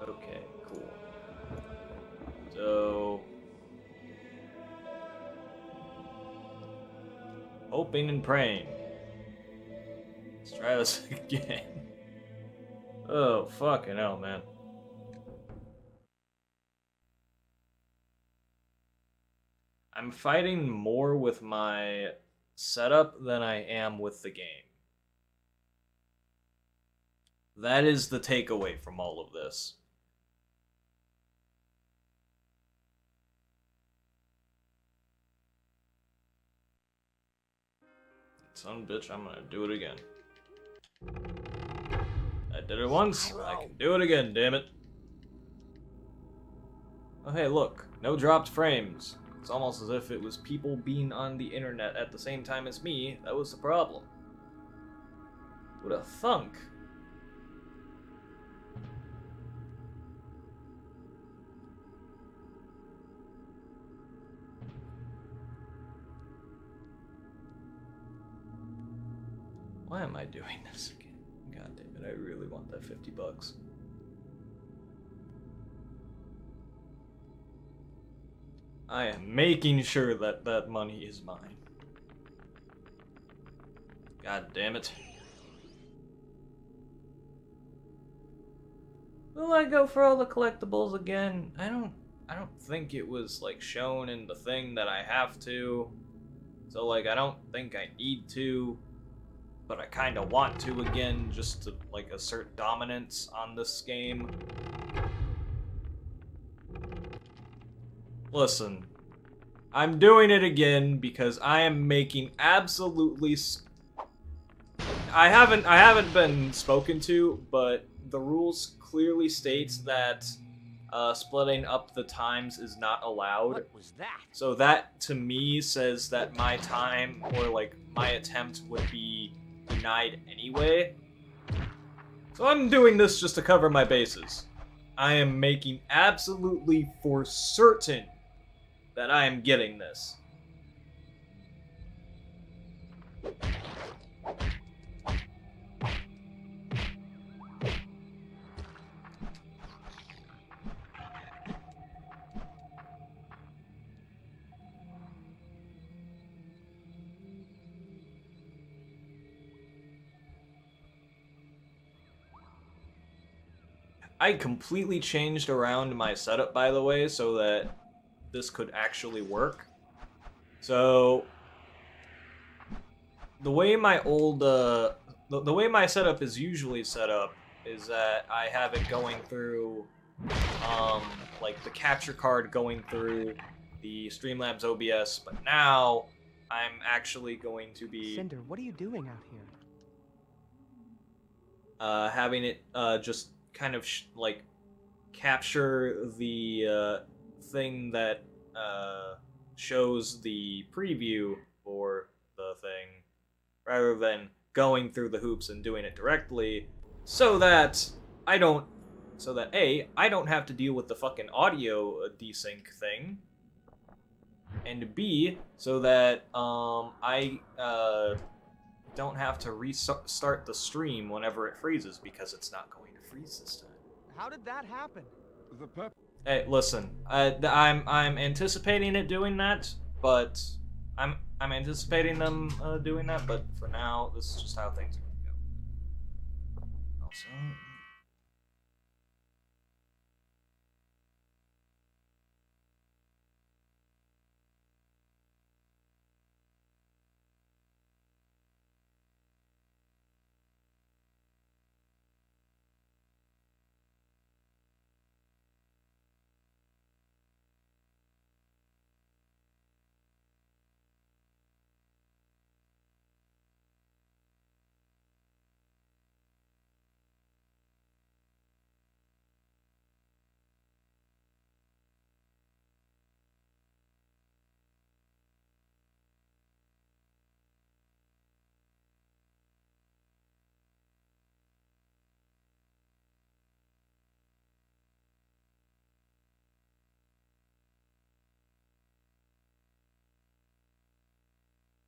Okay, cool. So... hoping and praying. Let's try this again. Oh, fucking hell, man. I'm fighting more with my setup than I am with the game. That is the takeaway from all of this. Son of a bitch, I'm gonna do it again. I did it once, I can do it again, damn it. Oh hey, look, no dropped frames. It's almost as if it was people being on the internet at the same time as me that was the problem. Who'd have thunk? Why am I doing this again? God damn it, I really want that 50 bucks. I am making sure that that money is mine. God damn it. Will I go for all the collectibles again? I don't think it was like shown in the thing that I have to. So like I don't think I need to, but I kind of want to again just to like assert dominance on this game. Listen, I'm doing it again because I am making absolutely I haven't been spoken to, but the rules clearly states that splitting up the times is not allowed. What was that? So that to me says that my time or like my attempt would be denied anyway. So I'm doing this just to cover my bases. I am making absolutely for certain that I am getting this. I completely changed around my setup, by the way, so that this could actually work. So the way my old the way my setup is usually set up is that I have it going through like the capture card going through the Streamlabs OBS, but now I'm actually going to be Cinder, what are you doing out here? having it just kind of like capture the thing that shows the preview for the thing rather than going through the hoops and doing it directly, so that I don't have to deal with the fucking audio desync thing, and B, so that I don't have to restart the stream whenever it freezes, because it's not going to freeze this time. How did that happen? Hey, listen, I'm anticipating it doing that, but I'm anticipating them doing that, but for now, this is just how things are going to go. Also,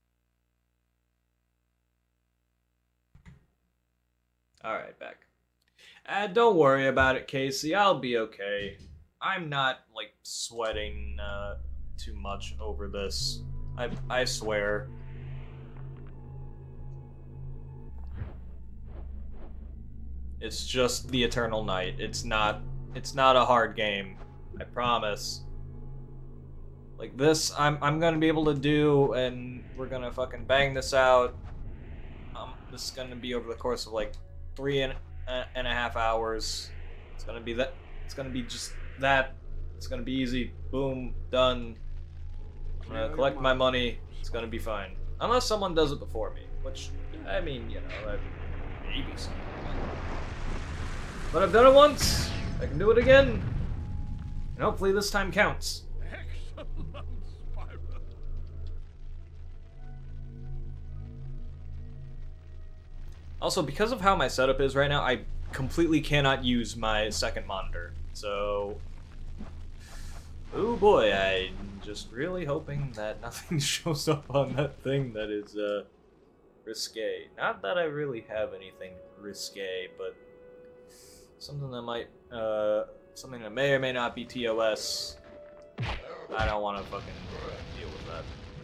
alright, back. Don't worry about it, Casey. I'll be okay. I'm not, like, sweating too much over this. I swear. It's just the Eternal Night. It's not a hard game. I promise. Like this, I'm gonna be able to do, and we're gonna fucking bang this out. This is gonna be over the course of like 3.5 hours. It's gonna be that. It's gonna be just that. It's gonna be easy. Boom, done. I'm gonna collect my money. It's gonna be fine. Unless someone does it before me, which, I mean, you know, maybe someone. But I've done it once. I can do it again. And hopefully this time counts. Excellent, Spyro. Also, because of how my setup is right now, I completely cannot use my second monitor. So, oh boy, I'm just really hoping that nothing shows up on that thing that is risque. Not that I really have anything risque, but something that might, something that may or may not be TOS. I don't want to fucking deal with that.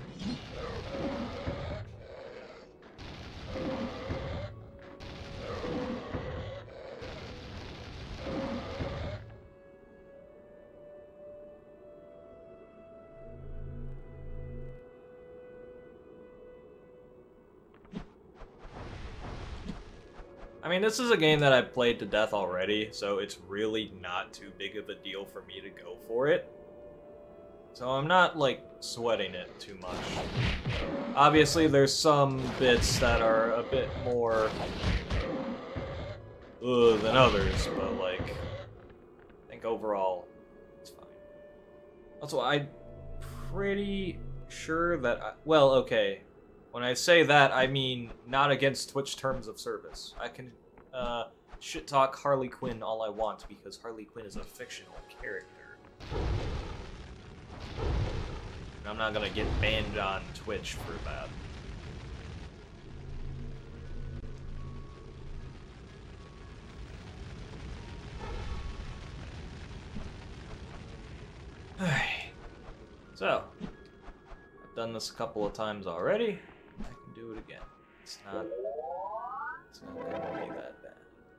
I mean, this is a game that I've played to death already, so it's really not too big of a deal for me to go for it. So I'm not, like, sweating it too much. Obviously, there's some bits that are a bit more than others, but, like, I think overall, it's fine. Also, I'm pretty sure that well, okay. When I say that, I mean not against Twitch terms of service. I can shit talk Harley Quinn all I want because Harley Quinn is a fictional character. And I'm not gonna get banned on Twitch for that. So, I've done this a couple of times already. I can do it again. It's not gonna be that bad.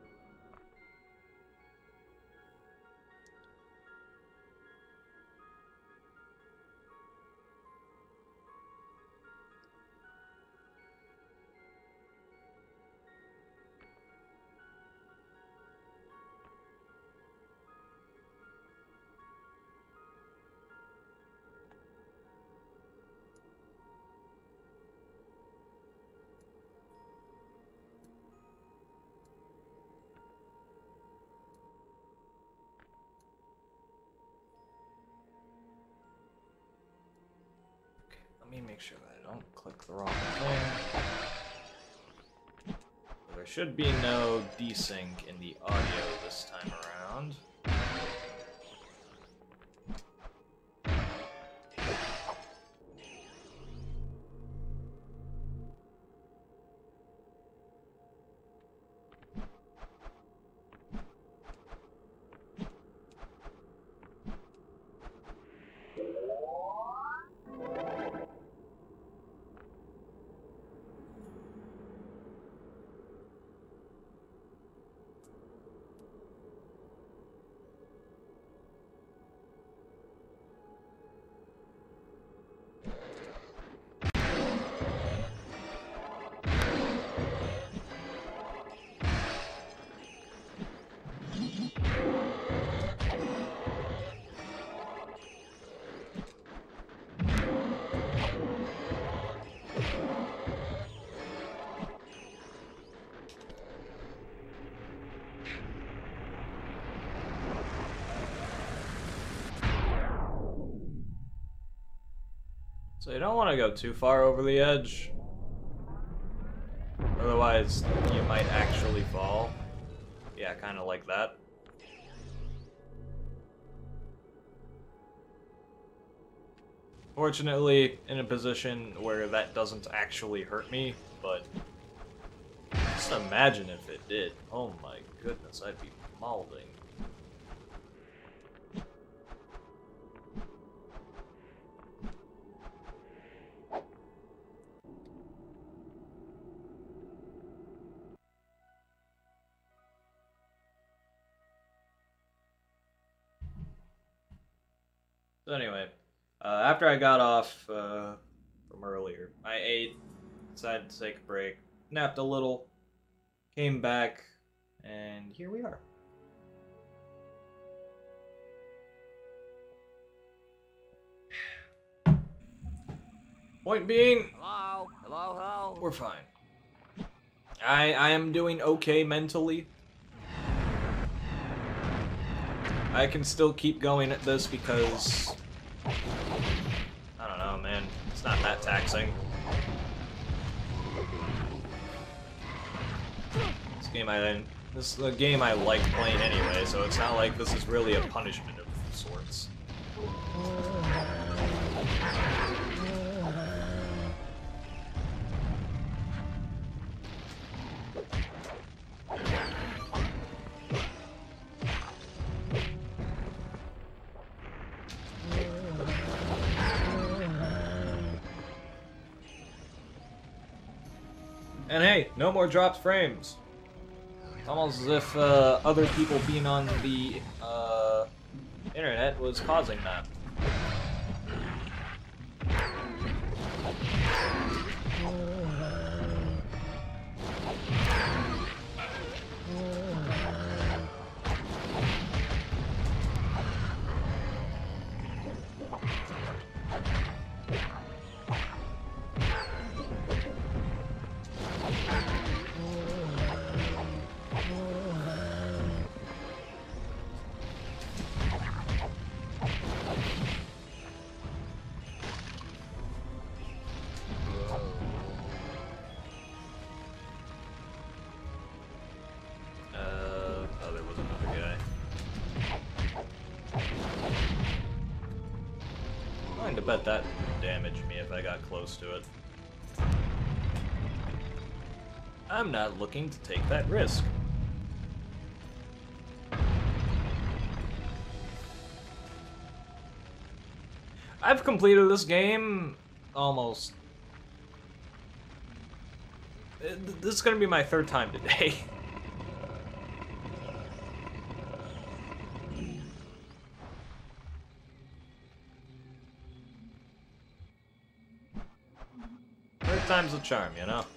Let me make sure that I don't click the wrong thing. There should be no desync in the audio this time around. So you don't want to go too far over the edge. Otherwise, you might actually fall. Yeah, kind of like that. Fortunately, in a position where that doesn't actually hurt me, but Just imagine if it did. Oh my goodness, I'd be mauling. So anyway, after I got off from earlier, I ate, decided to take a break, napped a little, came back, and here we are. Point being, Hello? Hello, hello? we're fine. I am doing okay mentally. I can still keep going at this because I don't know, man. It's not that taxing. This is a game I like playing anyway, so it's not like this is really a punishment of sorts. And hey, no more dropped frames. It's almost as if other people being on the internet was causing that. I bet that would damage me if I got close to it. I'm not looking to take that risk. I've completed this game almost. This is gonna be my third time today. Third time's the charm, you know?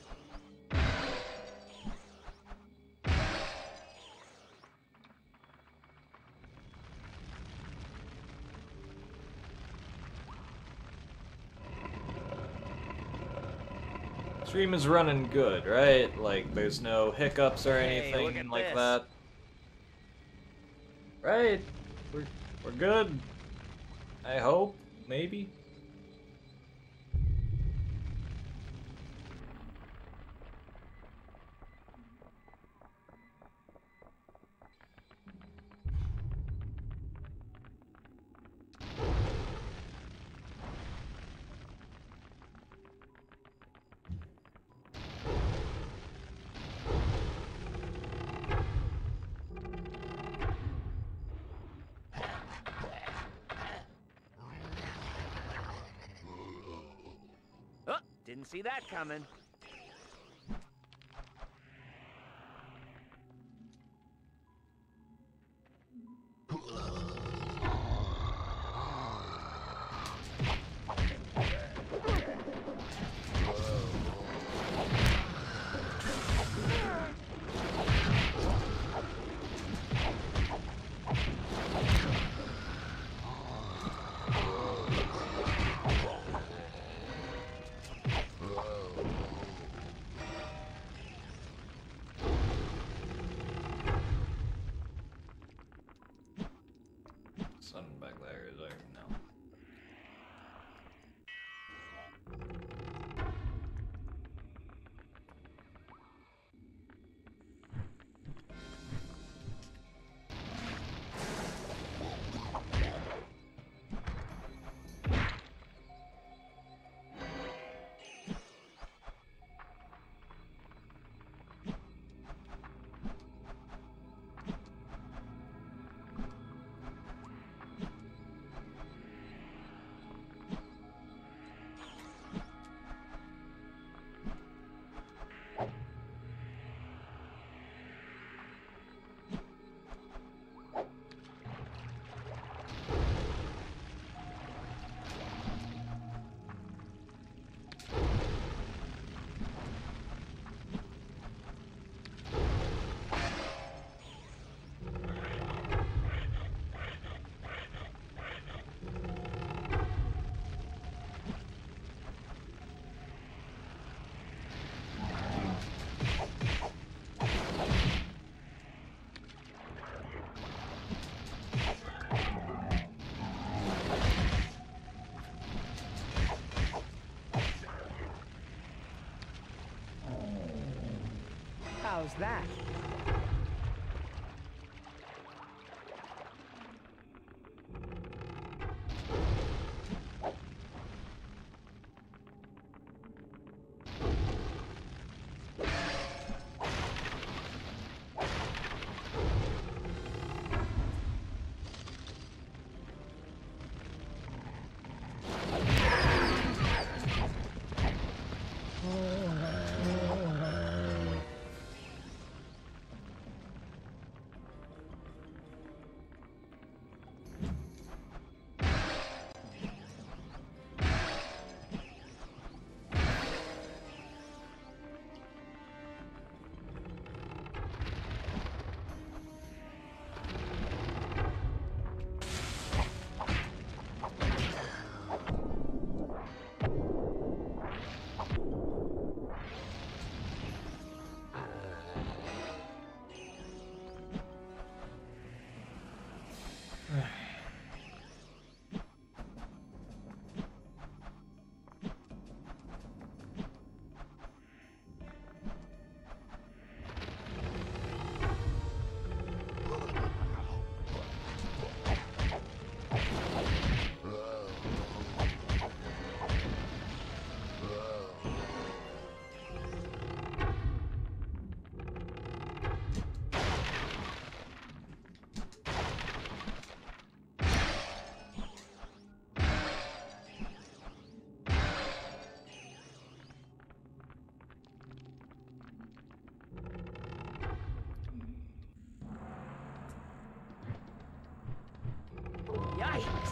Stream is running good, right? Like, there's no hiccups or anything like that. Right? We're good. I hope, maybe. Didn't see that coming. How's that? Yikes!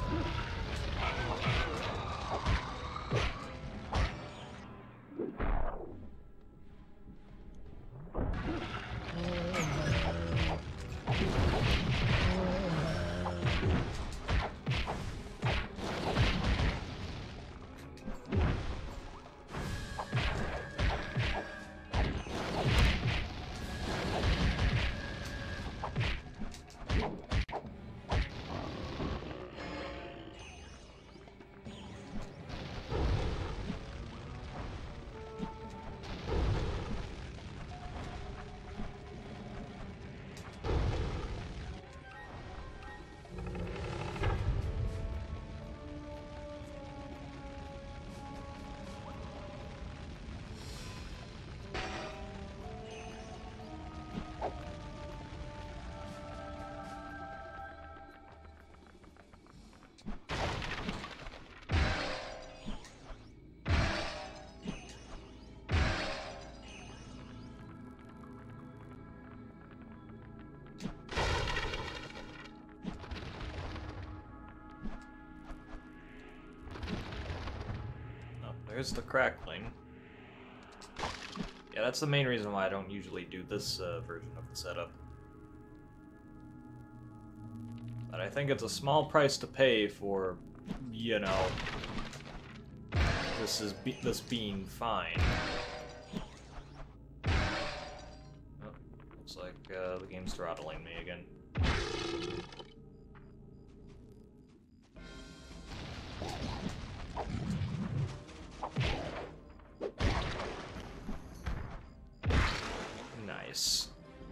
There's the crackling. Yeah, that's the main reason why I don't usually do this version of the setup. But I think it's a small price to pay for, you know, this being fine. Oh, looks like the game's throttling me again. Nice.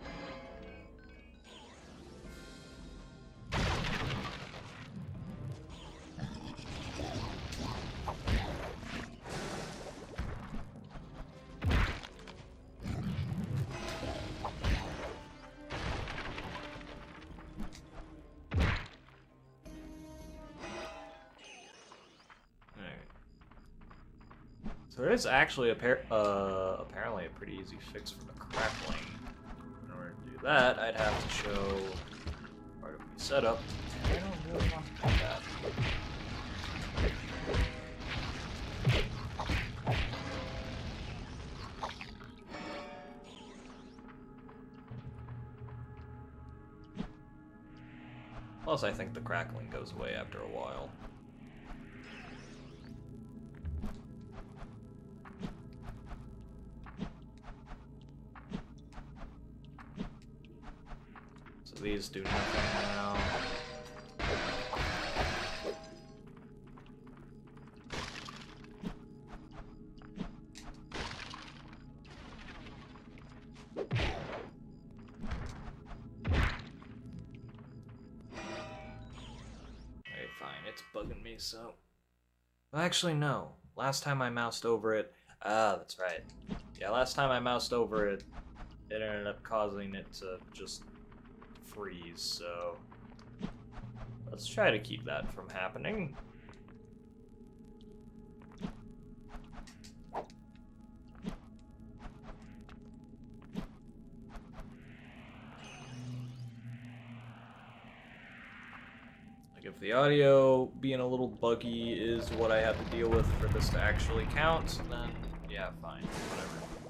So there is actually apparently a pretty easy fix for the crackling. In order to do that, I'd have to show part of the setup. I don't really want to do that. Plus, I think the crackling goes away after a while. So these do nothing now. it's bugging me so. Actually, no. Last time I moused over it. Ah, that's right. Yeah, last time I moused over it, it ended up causing it to just freeze, so. Let's try to keep that from happening. If the audio being a little buggy is what I have to deal with for this to actually count, then yeah, fine, whatever.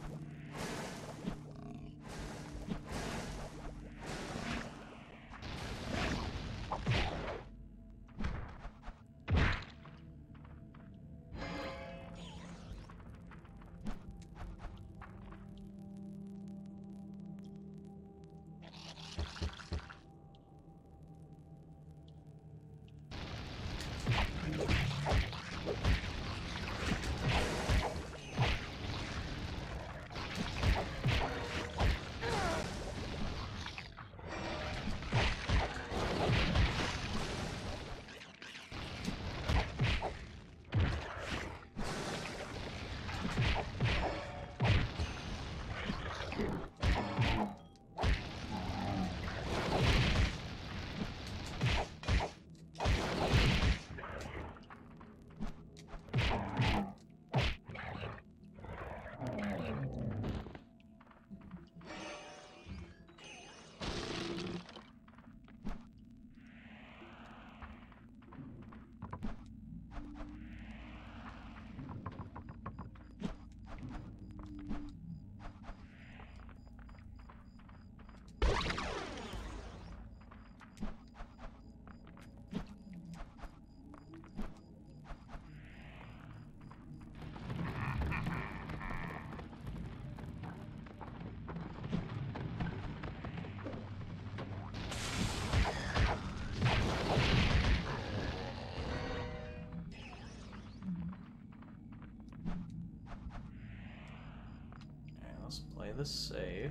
Let's play this safe.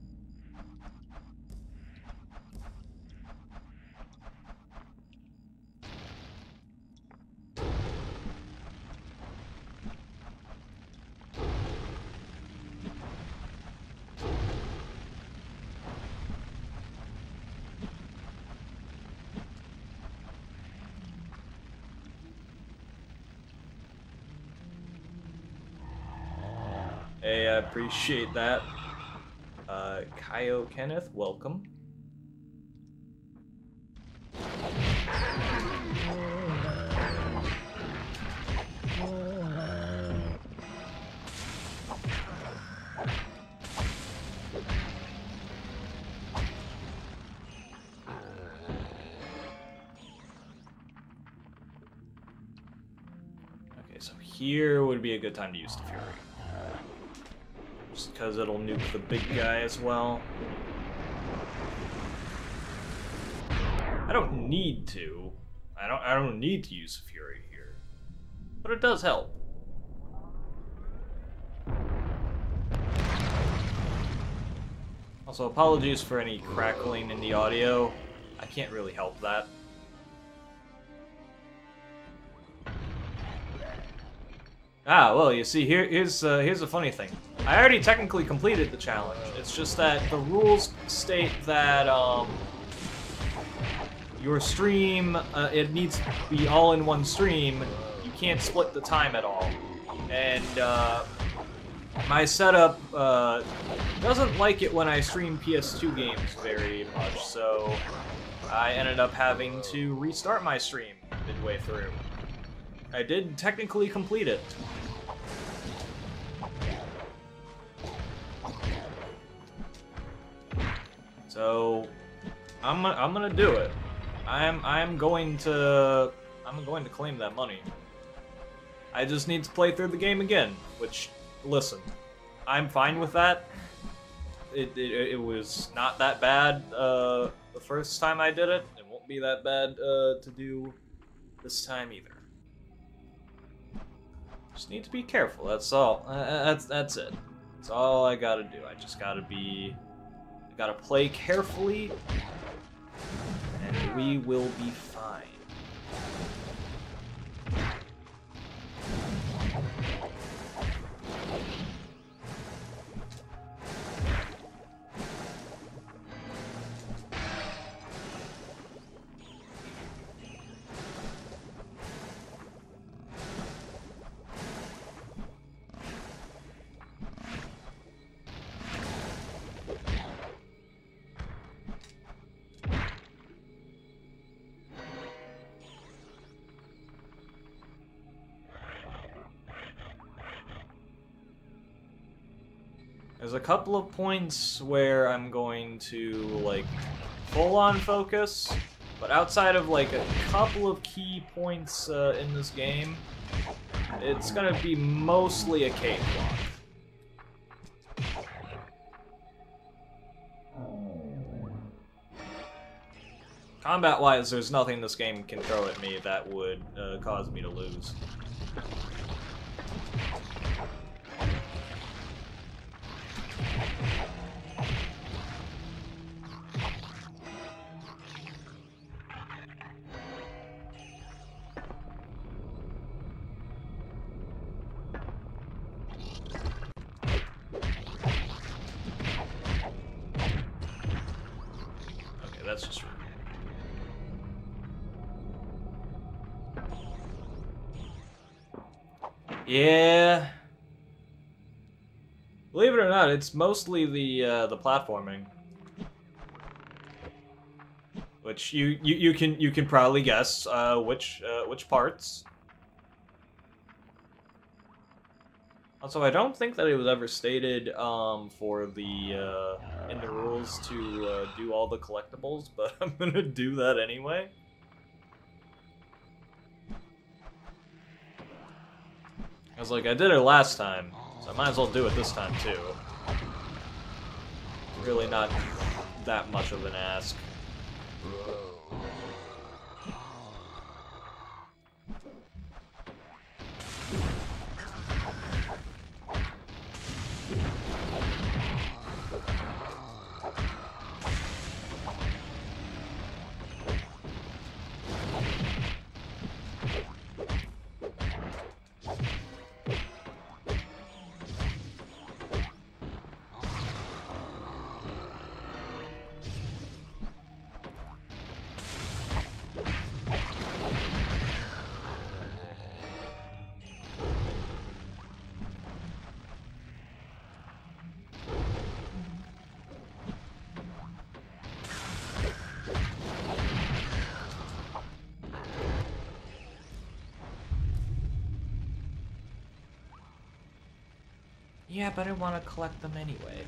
Hey, I appreciate that. Kyo Kenneth, welcome. Okay, so here would be a good time to use the Fury. Just because it'll nuke the big guy as well. I don't need to. I don't need to use Fury here. But it does help. Also, apologies for any crackling in the audio. I can't really help that. Ah, well, you see, here's a funny thing. I already technically completed the challenge. It's just that the rules state that your stream, it needs to be all in one stream. You can't split the time at all. And my setup doesn't like it when I stream PS2 games very much, so I ended up having to restart my stream midway through. I did technically complete it. So I'm gonna do it. I'm going to claim that money. I just need to play through the game again, which, listen, I'm fine with that. It was not that bad the first time I did it. It won't be that bad to do this time either. Just need to be careful, that's all. That's it. That's all I gotta do. I just gotta play carefully, and we will be fine. There's a couple of points where I'm going to, like, full-on focus, but outside of, like, a couple of key points in this game, it's gonna be mostly a cakewalk. Combat-wise, there's nothing this game can throw at me that would cause me to lose. Okay, that's just... Yeah. Believe it or not, it's mostly the platforming, which you can probably guess which parts. Also, I don't think that it was ever stated for the in the rules to do all the collectibles, but I'm gonna do that anyway. I was like, I did it last time, so I might as well do it this time too. It's really not that much of an ask. Yeah, but I want to collect them anyway.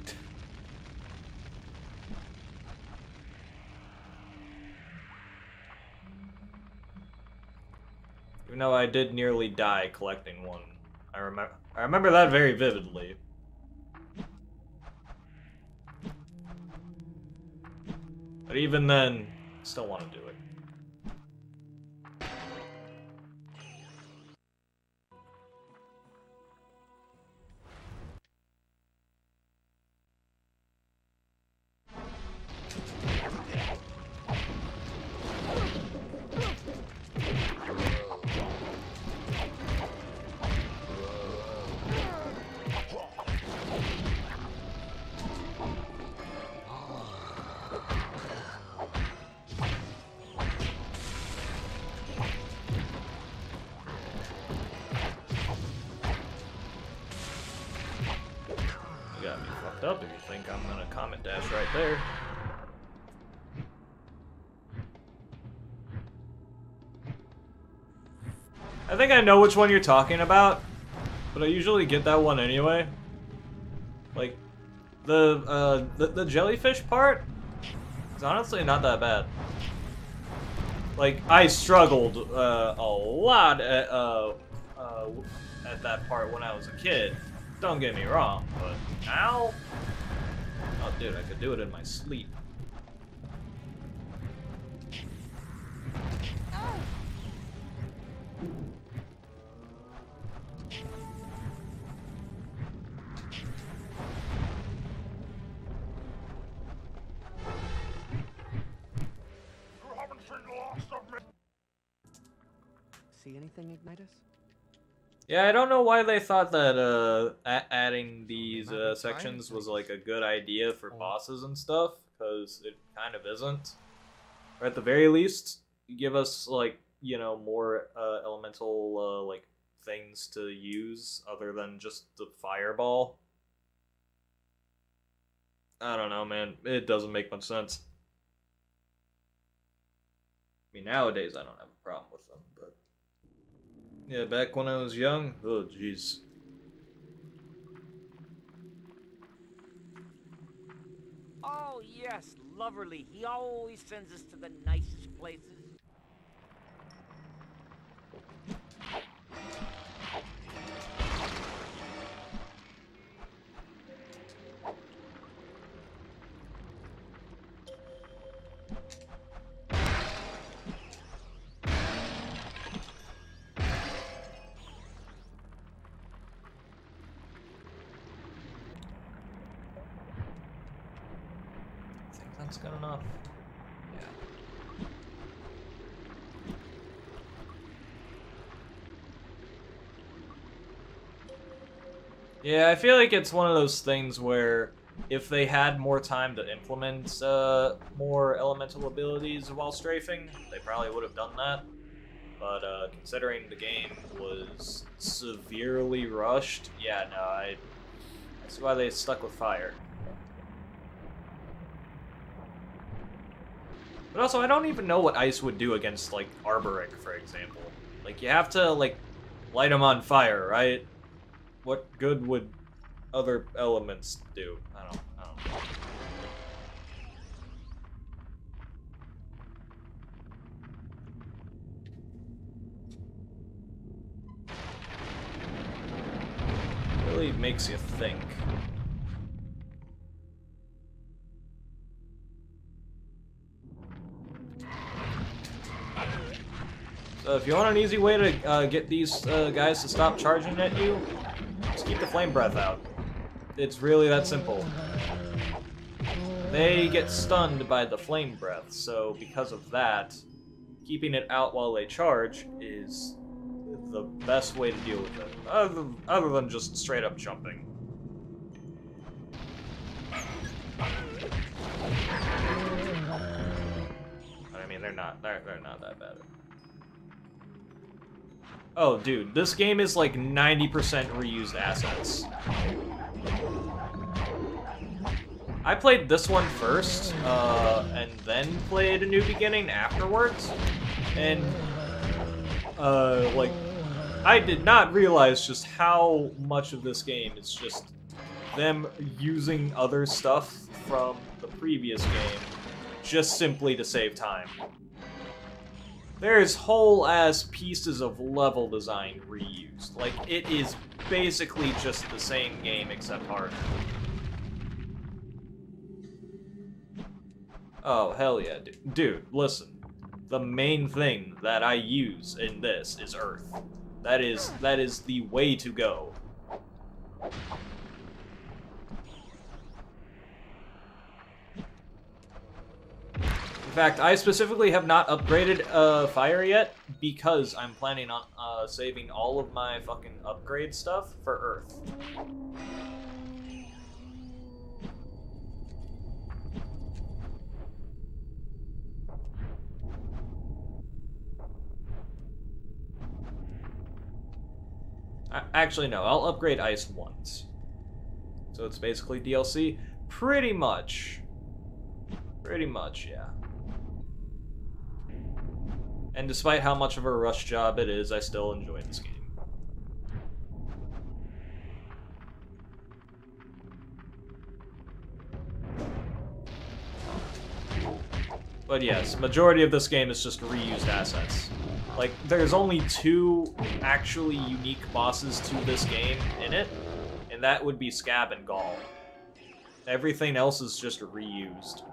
Even though I did nearly die collecting one. I remember that very vividly. But even then, still want to do it. Up if you think I'm gonna comet dash right there. I think I know which one you're talking about, but I usually get that one anyway. Like the jellyfish part is honestly not that bad. Like I struggled a lot at that part when I was a kid. Don't get me wrong, but now, oh dude, I could do it in my sleep. See anything, Ignitus? Yeah, I don't know why they thought that adding these sections was like a good idea for bosses and stuff, because it kind of isn't. Or at the very least, give us like, you know, more elemental like things to use other than just the fireball. I don't know, man. It doesn't make much sense. I mean, nowadays I don't have a problem with them, but yeah, back when I was young, oh jeez. Oh, yes, Loverly. He always sends us to the nicest places. That's good enough. Yeah, I feel like it's one of those things where if they had more time to implement more elemental abilities while strafing, they probably would have done that. But considering the game was severely rushed, yeah, no, I see why they stuck with fire. But also, I don't even know what ice would do against, like, Arboric, for example. Like, you have to, like, light them on fire, right? What good would other elements do? I don't know. Really makes you think. So if you want an easy way to get these guys to stop charging at you, just keep the flame breath out. It's really that simple. They get stunned by the flame breath, so because of that, keeping it out while they charge is the best way to deal with it, other than just straight up jumping. But I mean, they're not that bad. Oh, dude, this game is like 90% reused assets. I played this one first, and then played A New Beginning afterwards, and, like, I did not realize just how much of this game is just them using other stuff from the previous game just simply to save time. There's whole-ass pieces of level design reused. Like, it is basically just the same game except harder. Oh, hell yeah, dude. Dude, listen. The main thing that I use in this is Earth. That is the way to go. In fact, I specifically have not upgraded Fire yet because I'm planning on saving all of my fucking upgrade stuff for Earth. Actually, no, I'll upgrade Ice once. So it's basically DLC? Pretty much. Pretty much, yeah. And despite how much of a rush job it is, I still enjoy this game. But yes, majority of this game is just reused assets. Like, there's only 2 actually unique bosses to this game in it, and that would be Scab and Gall. Everything else is just reused.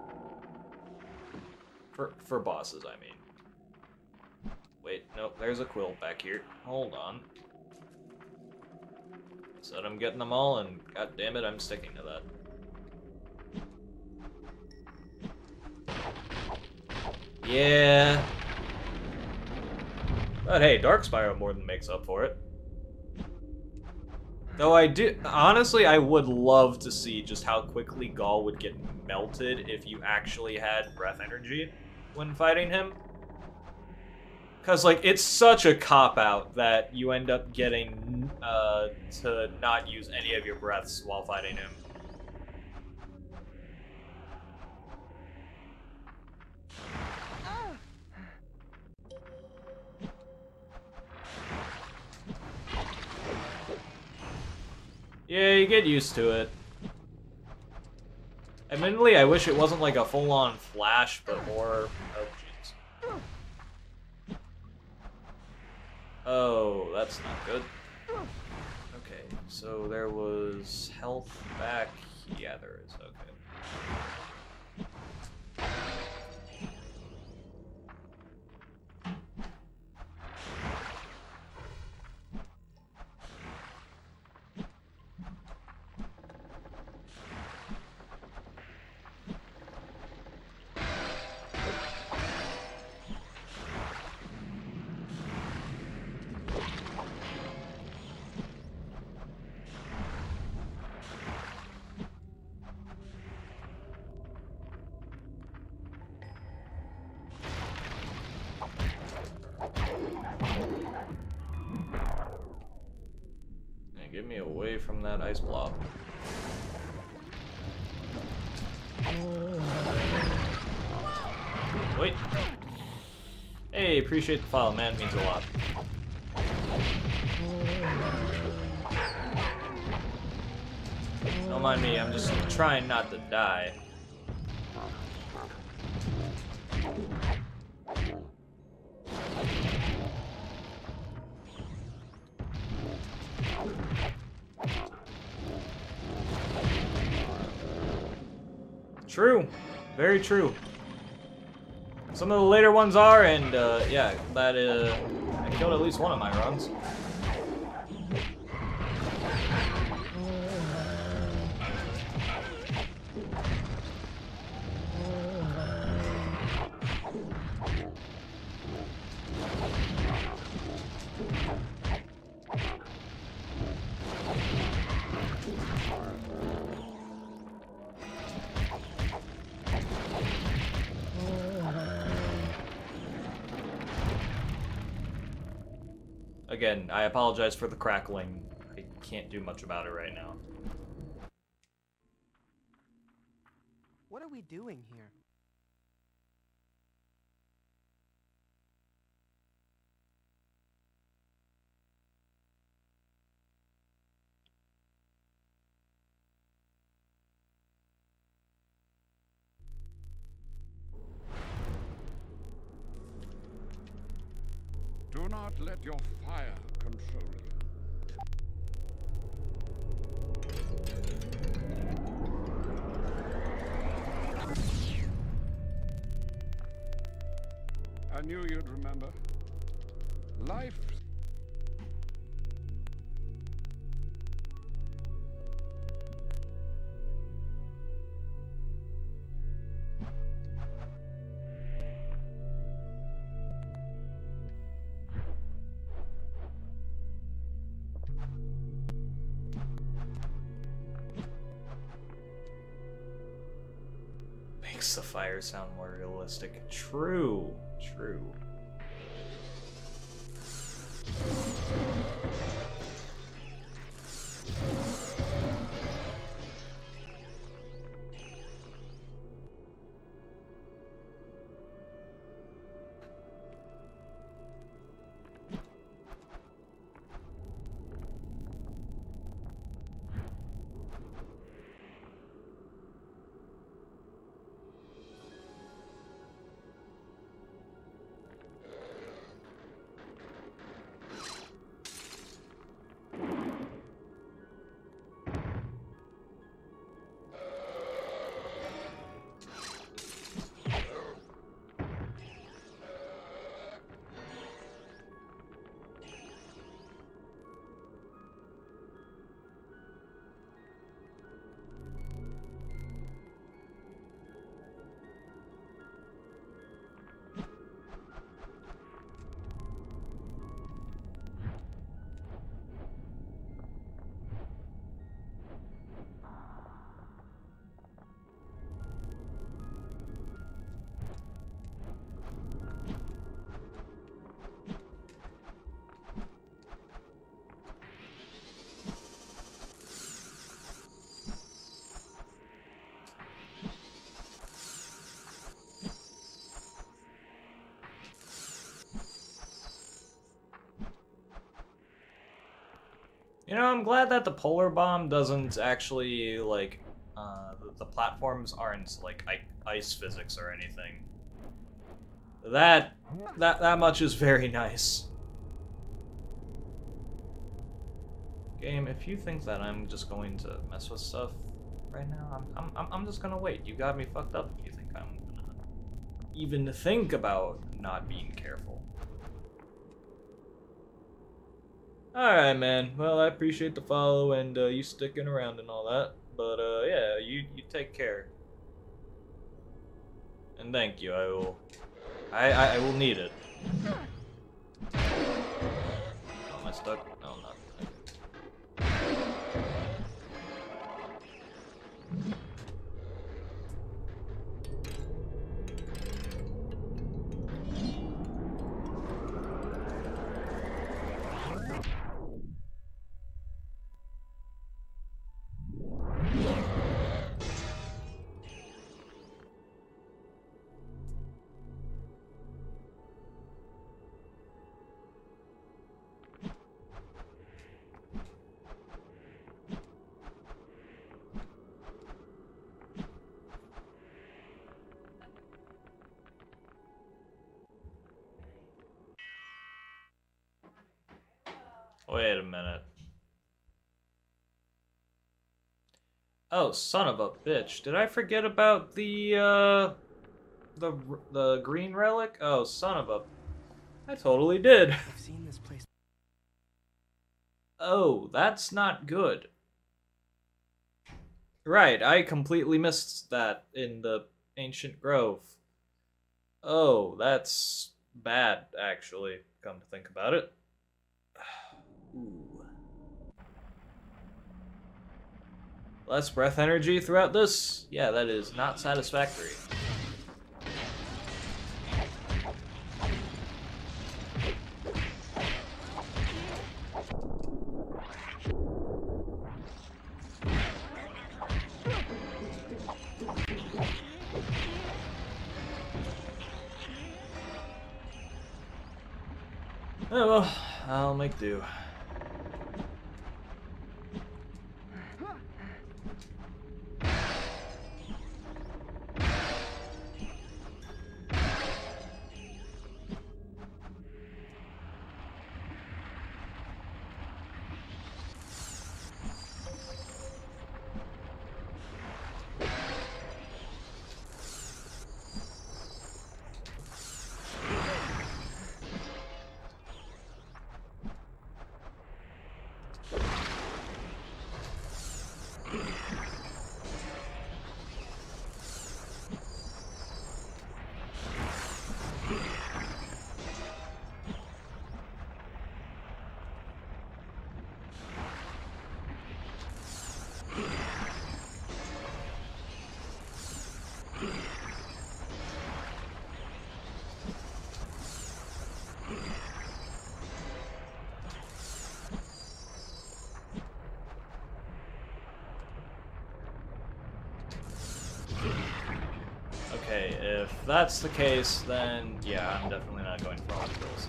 For bosses, I mean. Wait, nope, there's a quill back here. Hold on. Said I'm getting them all, and god damn it, I'm sticking to that. Yeah. But hey, Dark Spyro more than makes up for it. Though honestly, I would love to see just how quickly Gall would get melted if you actually had breath energy when fighting him. Because, like, it's such a cop-out that you end up getting to not use any of your breaths while fighting him. Yeah, you get used to it. Admittedly, I wish it wasn't like a full-on flash, but more... Oh, jeez. Oh, that's not good. Okay, so there was health back. Yeah, there is. Okay. Get me away from that ice blob. Wait. Hey, appreciate the file, man. It means a lot. Don't mind me, I'm just trying not to die. True. Very true. Some of the later ones are, and yeah, that I killed at least one of my runs. Again, I apologize for the crackling. I can't do much about it right now. What are we doing here? Do not let your fire control you. I knew you'd remember. Life. Makes the fire sound more realistic. True. True. You know, I'm glad that the polar bomb doesn't actually, like, the platforms aren't like ice physics or anything. That much is very nice. Game, if you think that I'm just going to mess with stuff right now, I'm just gonna wait. You got me fucked up if you think I'm gonna even think about not being careful. Alright, man. Well, I appreciate the follow and you sticking around and all that. But, yeah, you take care. And thank you. I will need it. Oh, am I stuck? No, I'm not. Wait a minute. Oh, son of a bitch. Did I forget about the green relic? Oh, son of a... I totally did. I've seen this place. Oh, that's not good. Right, I completely missed that in the Ancient Grove. Oh, that's bad, actually, come to think about it. Ooh. Less breath energy throughout this? Yeah, that is not satisfactory. Oh well, I'll make do. Okay, if that's the case, then yeah, I'm definitely not going for all kills.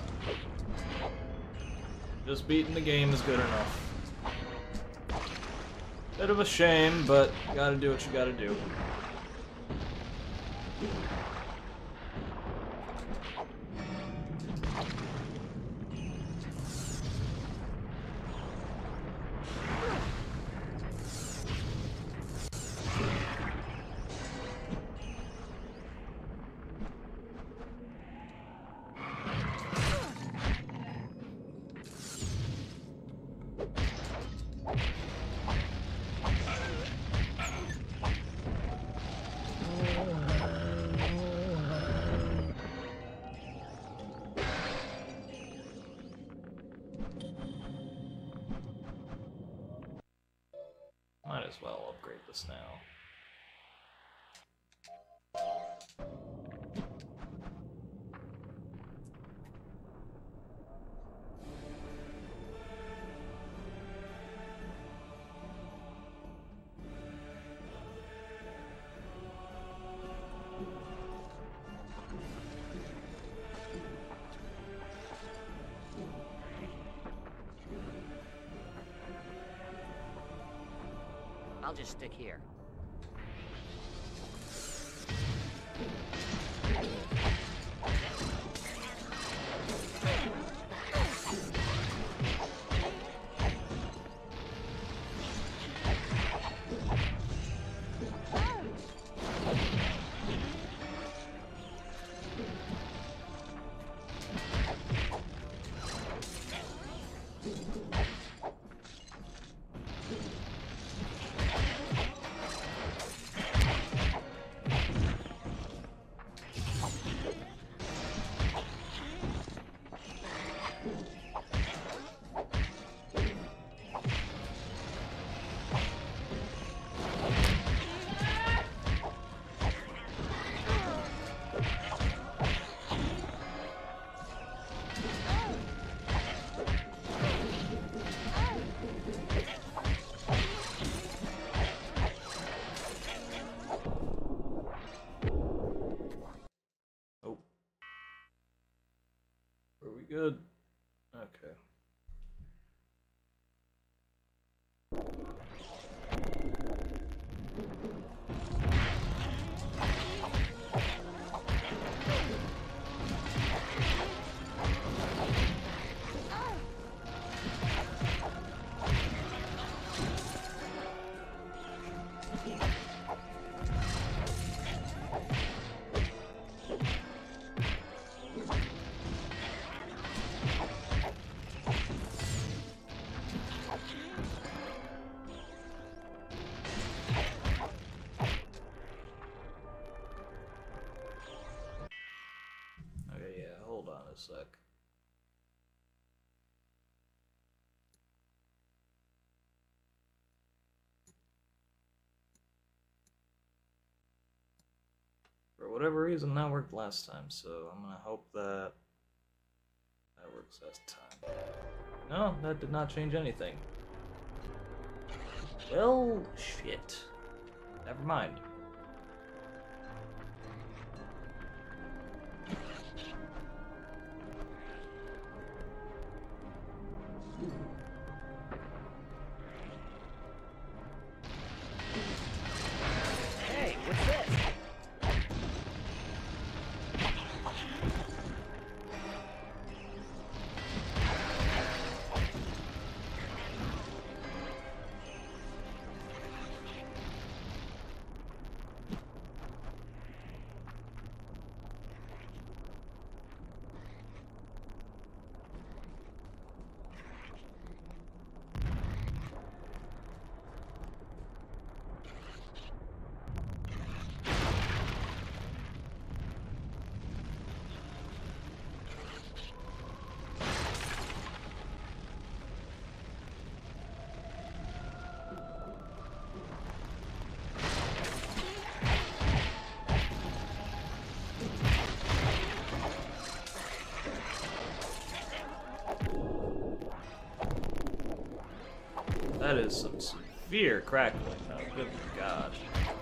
Just beating the game is good enough. Bit of a shame, but you gotta do what you gotta do. Might as well upgrade this now. I'll just stick here. Are we good? Okay. Okay, yeah, hold on a sec. For whatever reason, that worked last time, so I'm gonna hope that that works this time. No, that did not change anything. Well, shit. Never mind. Hey, what's this? That is some severe crackling, though. Good God.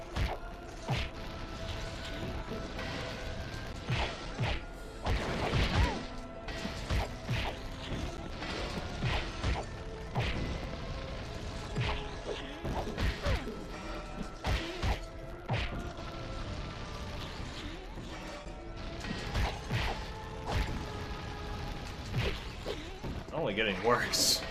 It's only getting worse.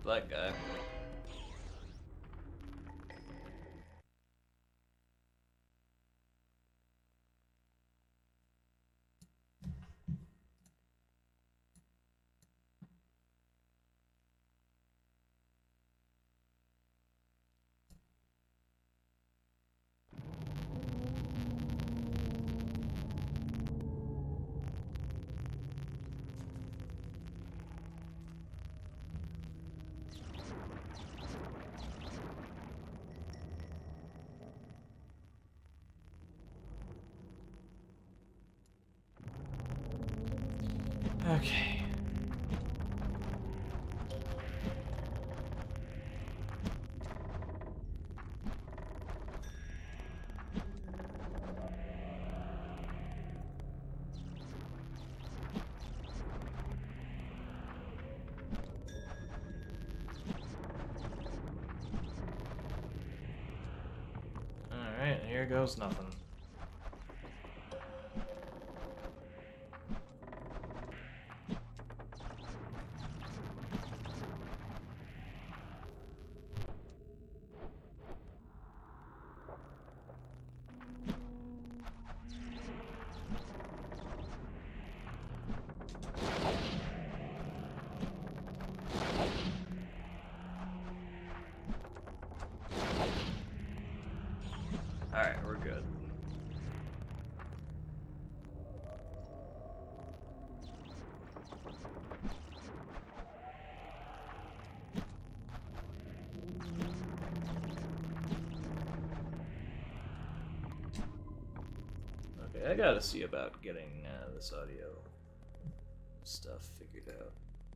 that guy. Okay. Alright, here goes nothing. Alright, we're good. Okay, I gotta see about getting this audio stuff figured out.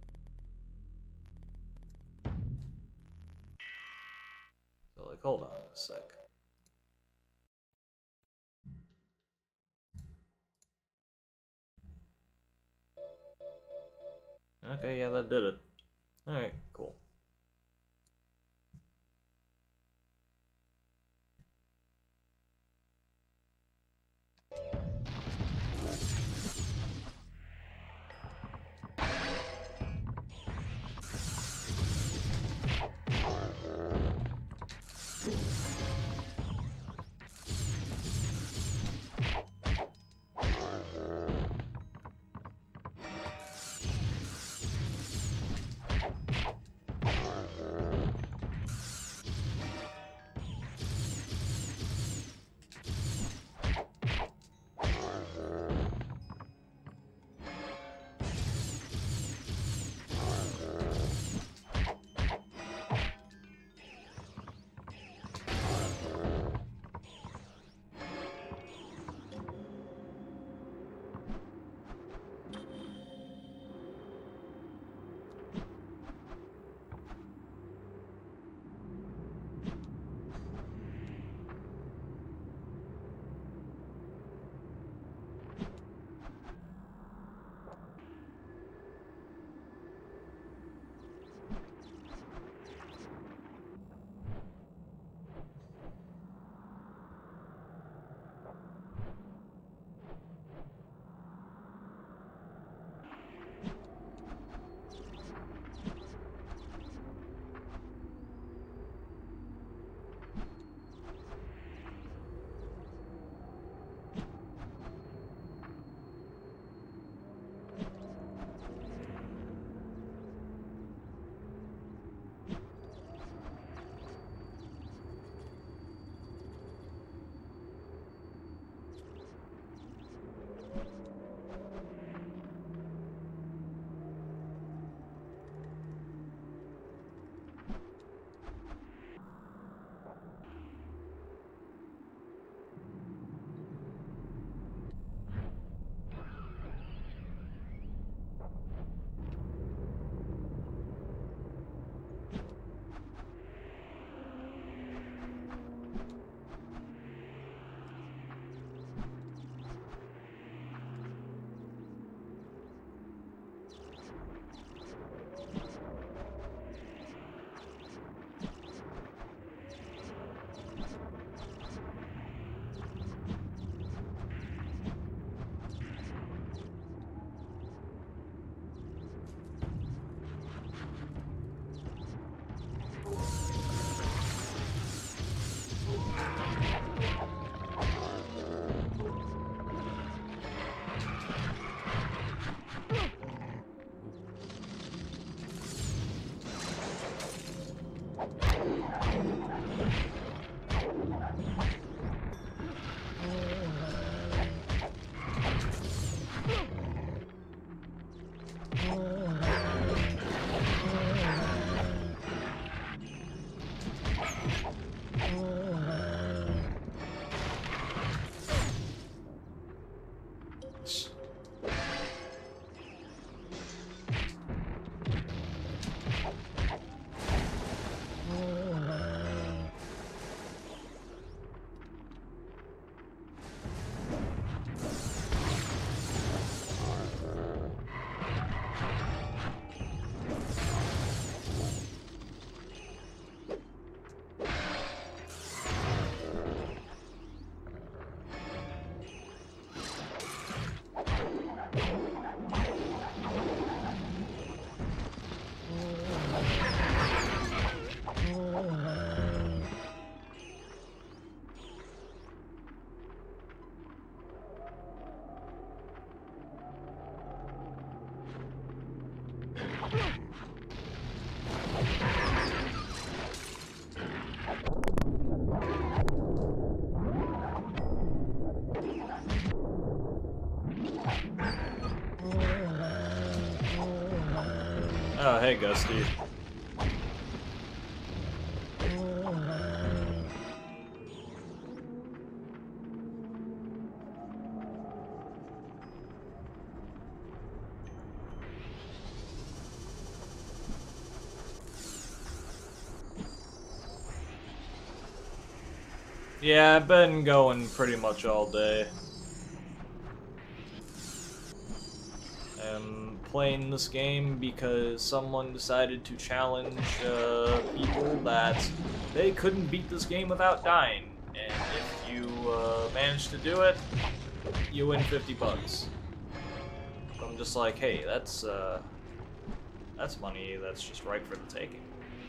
So, like, hold on a sec. Okay, yeah, that did it. Alright, cool. Hey, Gusty. Yeah, I've been going pretty much all day. I'm playing this game because someone decided to challenge people that they couldn't beat this game without dying. And if you manage to do it, you win 50 bucks. So I'm just like, hey, that's money that's just right for the taking.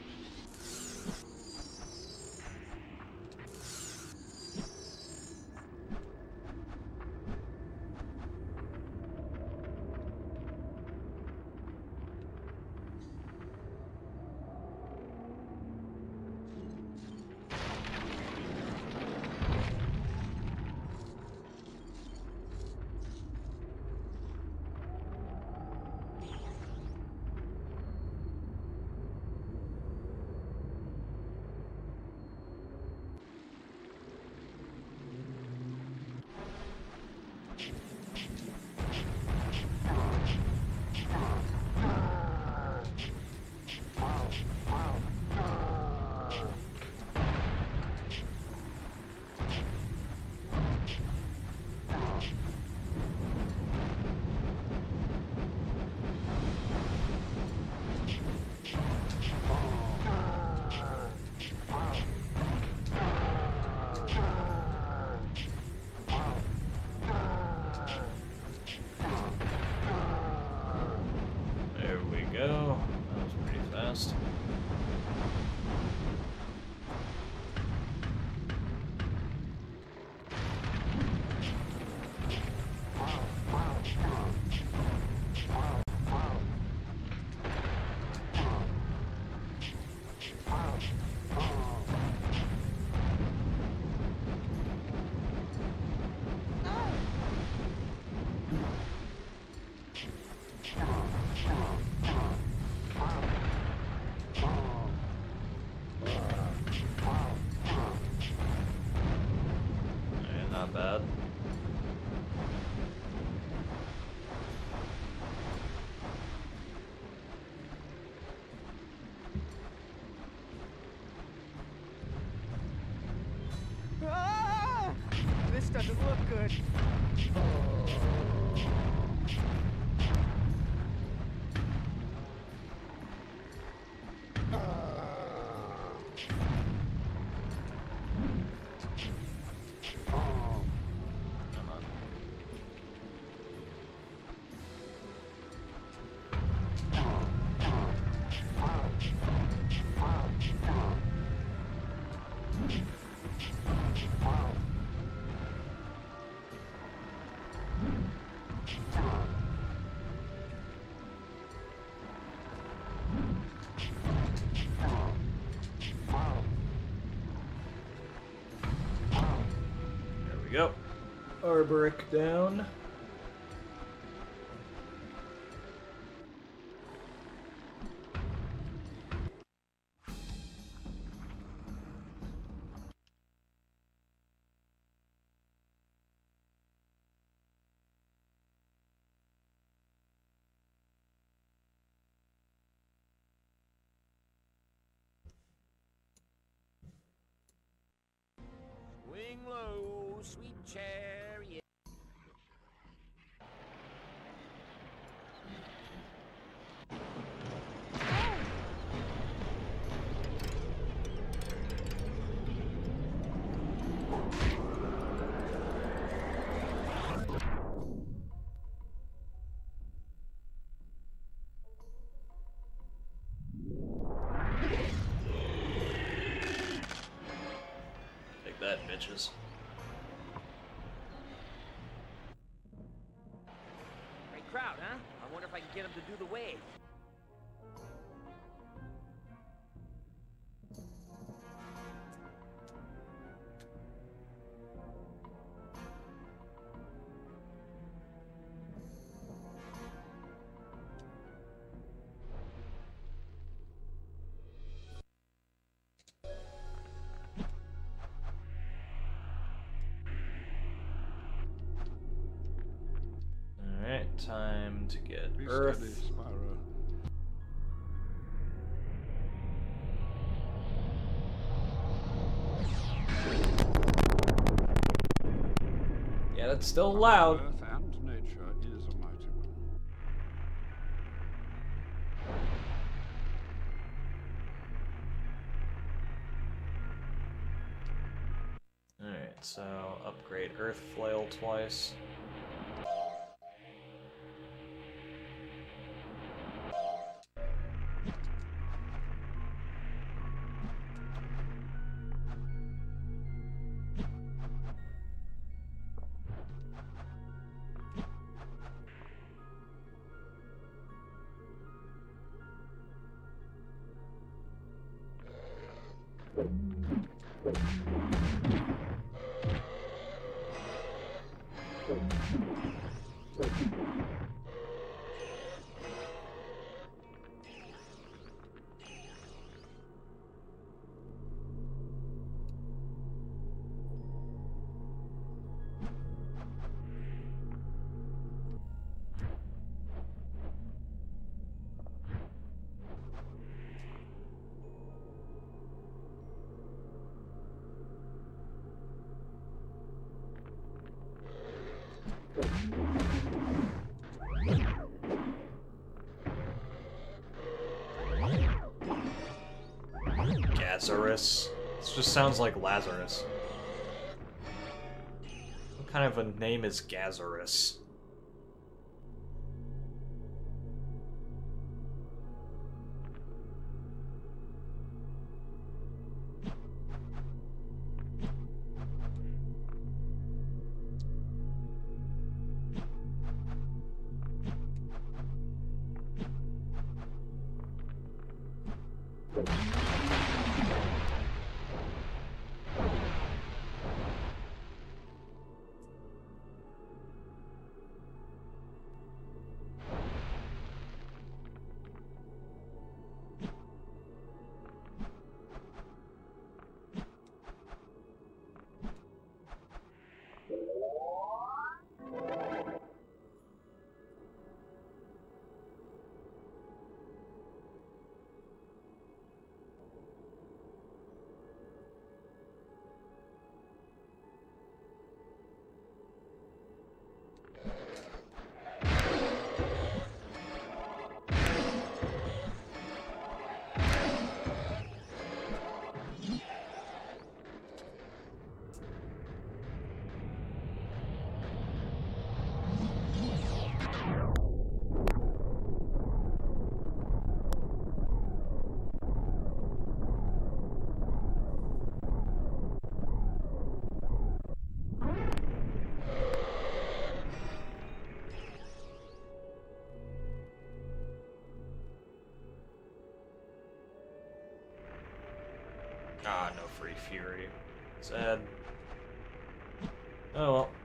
There we go. That was pretty fast. Not bad. Ah! This doesn't look good. Come on. There we go. Our brick down. Swing low, sweet chariot. Take that, bitches. Great crowd, huh? I wonder if I can get them to do the wave. Time to get Be Earth. steady, Spyro. Yeah, that's still loud. Earth and nature is a mighty one. Alright, so upgrade Earth Flail twice. Lazarus. This just sounds like Lazarus. What kind of a name is Gazarus? Ah, no free fury. Sad. Oh well.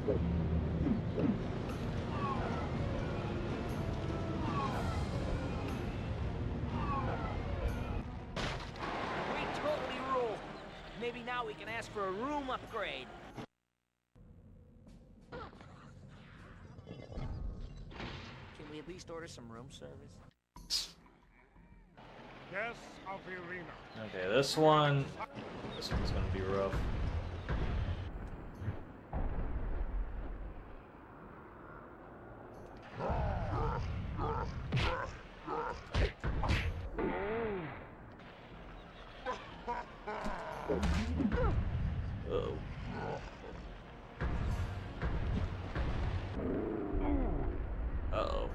We totally rule. Maybe now we can ask for a room upgrade. Can we at least order some room service? Yes, of the arena. Okay, this one's gonna be rough. Uh-oh. Uh-oh.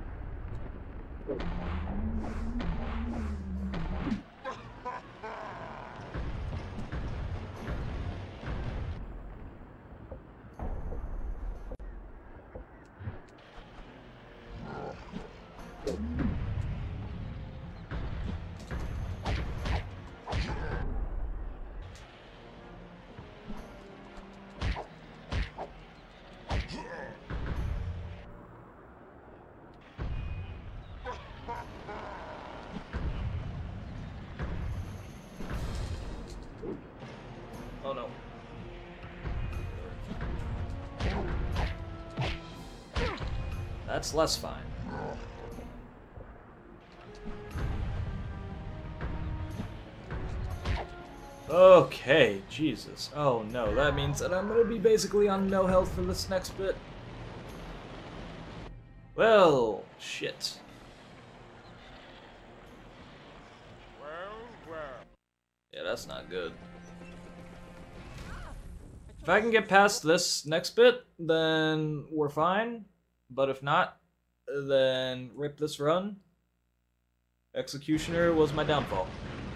Oh no. That's less fine. Okay, Jesus. Oh no, that means that I'm gonna be basically on no health for this next bit. Well, shit. Well. Yeah, that's not good. If I can get past this next bit, then we're fine. But if not, then rip this run. Executioner was my downfall.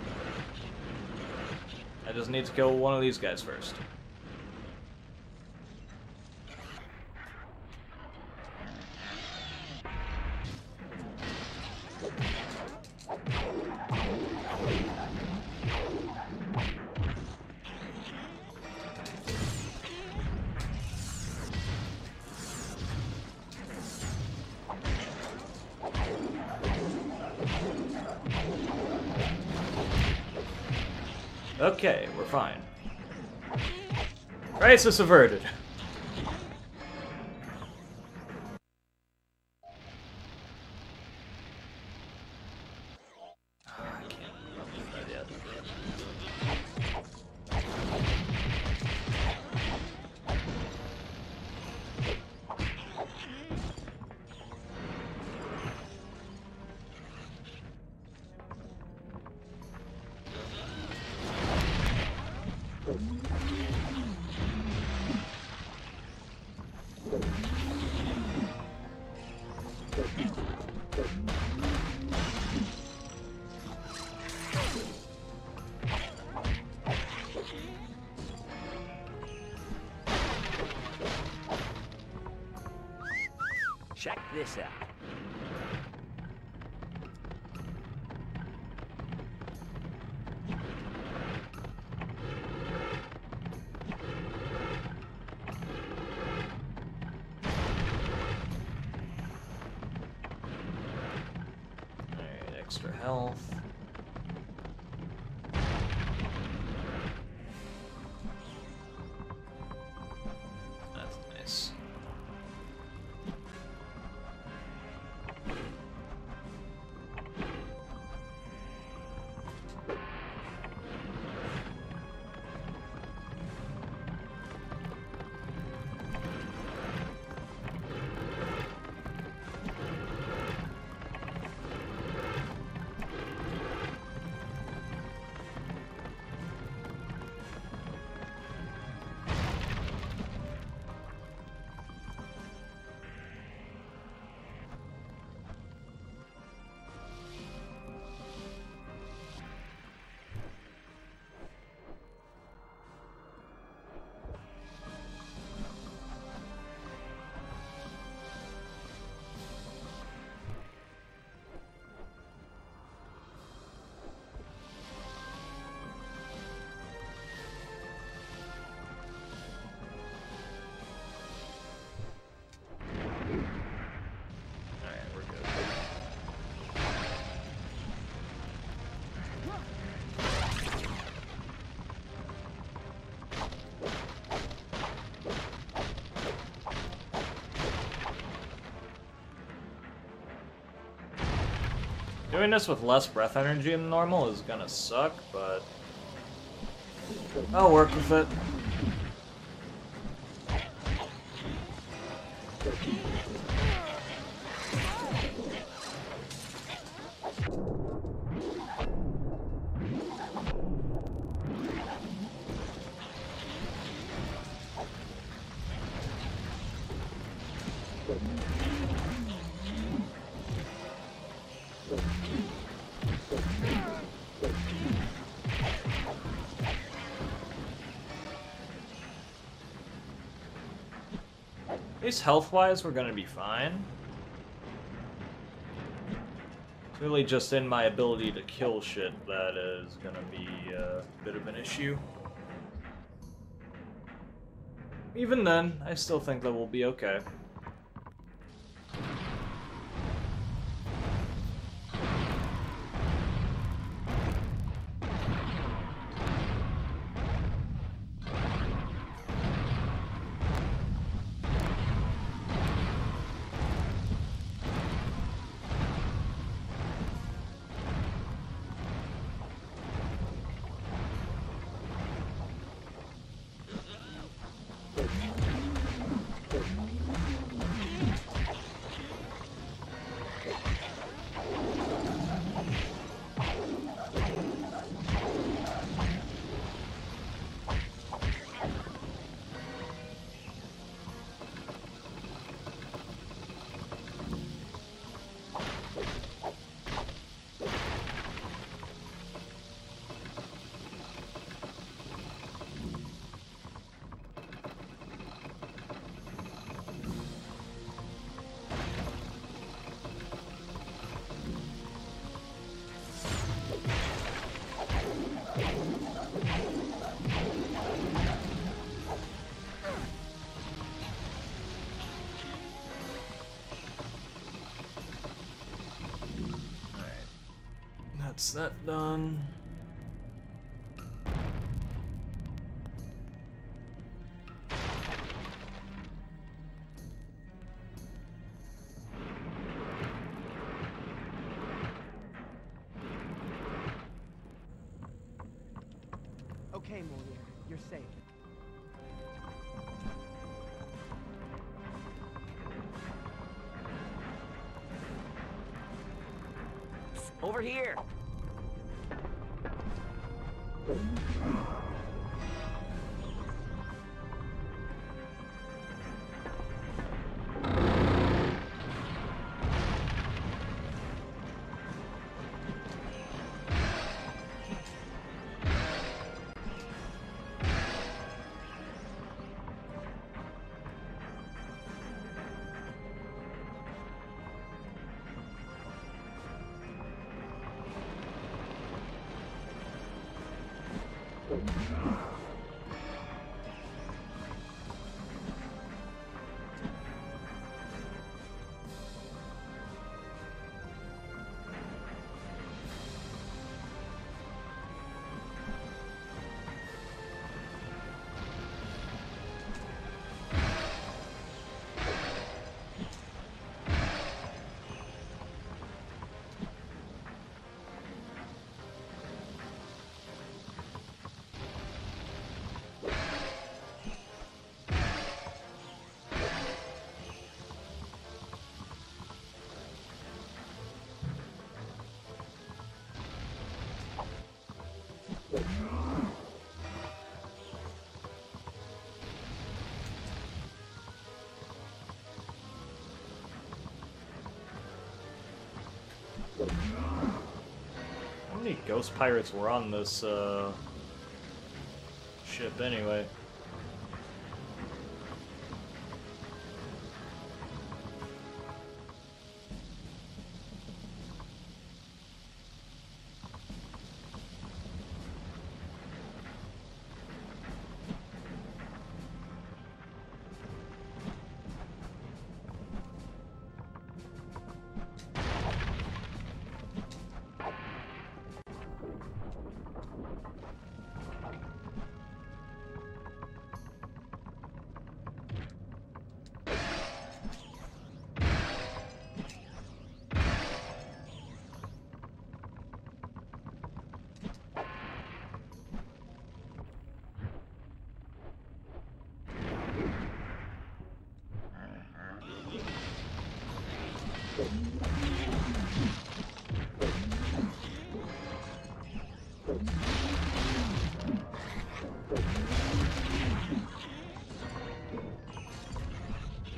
I just need to kill one of these guys first. Okay, we're fine. Crisis averted. I can't do that yet. Check this out. Alright, extra health. That's nice. Doing this with less breath energy than normal is gonna suck, but I'll work with it. At least health-wise, we're gonna be fine. It's really just in my ability to kill shit that is gonna be a bit of an issue. Even then, I still think that we'll be okay. That's that done. Okay, Moria, you're safe. Over here. How many ghost pirates were on this ship anyway?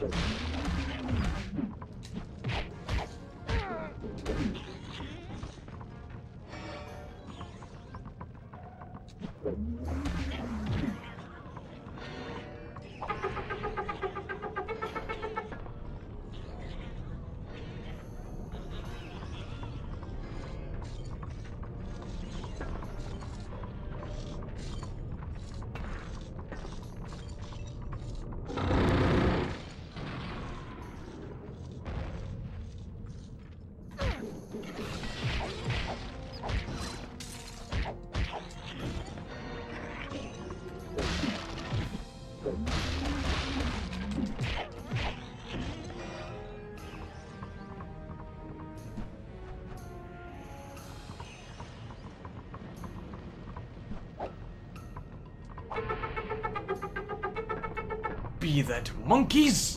Be that monkeys!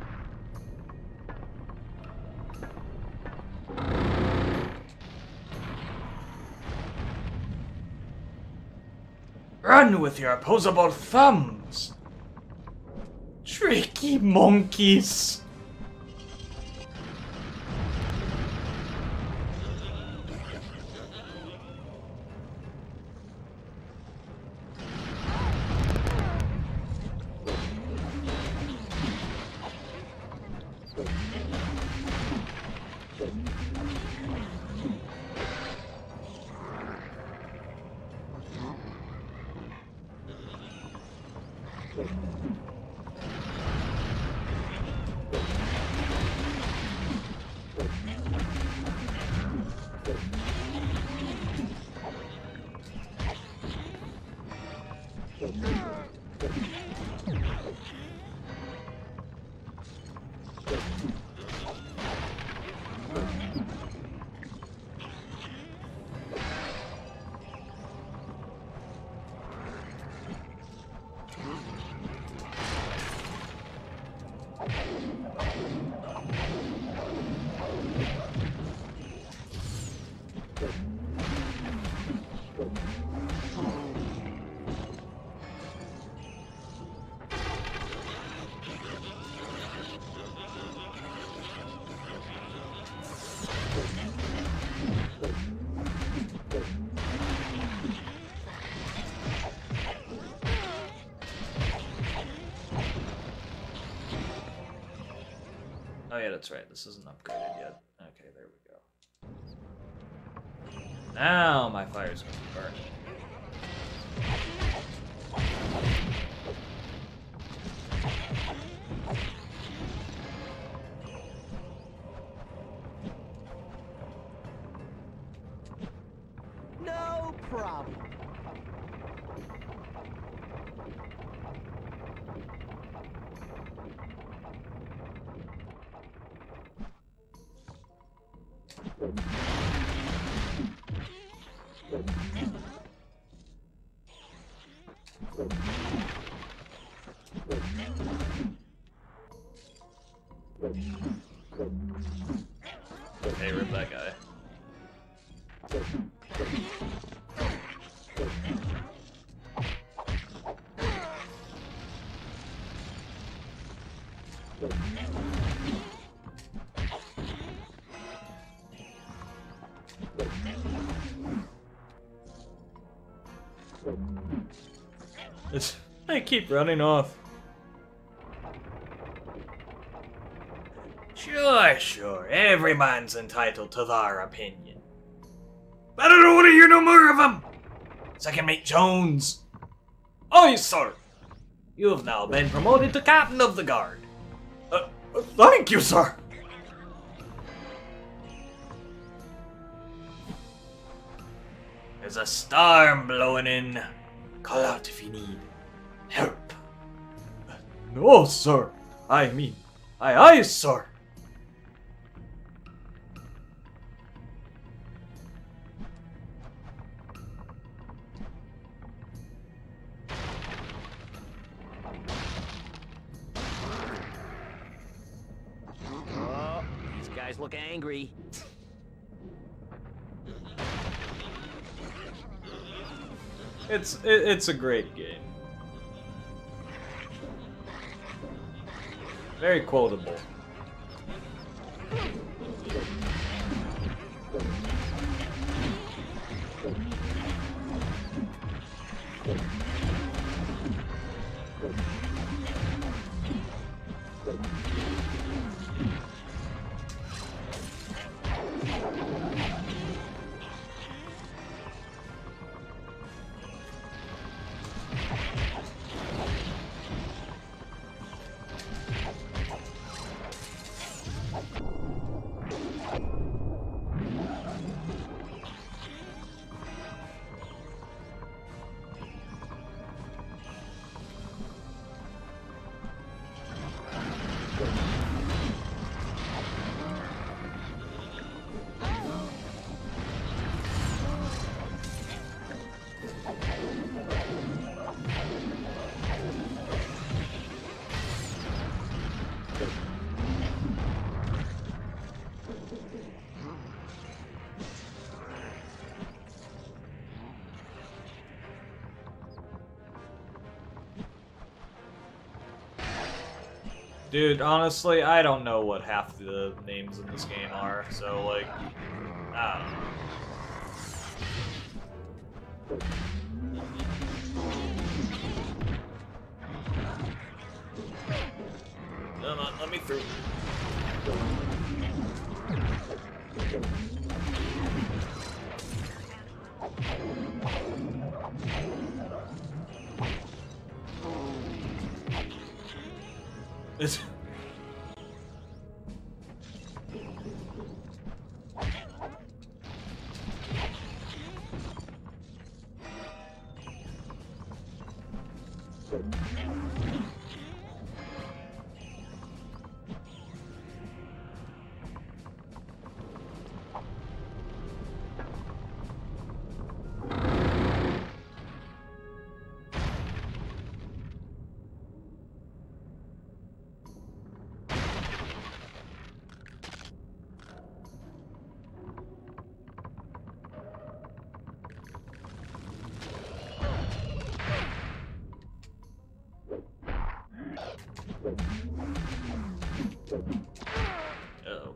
Run with your opposable thumbs! Tricky monkeys! Oh yeah, that's right. This isn't upgraded yet. Okay, there we go. Now my fire's going to burn. No problem. Hey, rip that guy. I keep running off. Sure. Every man's entitled to their opinion. But I don't want to hear no more of them. Second Mate Jones. Aye, sir. You have now been promoted to Captain of the Guard. Thank you, sir. There's a storm blowing in. Call out if you need help. No, sir. Aye, sir. Oh, these guys look angry. It's a great game. Very quotable. Dude, honestly, I don't know what half the names in this game are, so, like, I don't know. Come on, let me through. It's Uh-oh.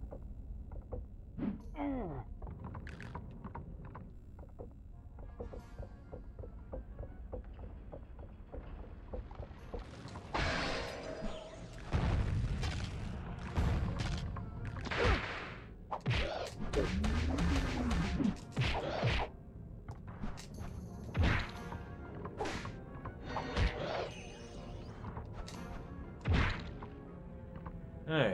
Hey.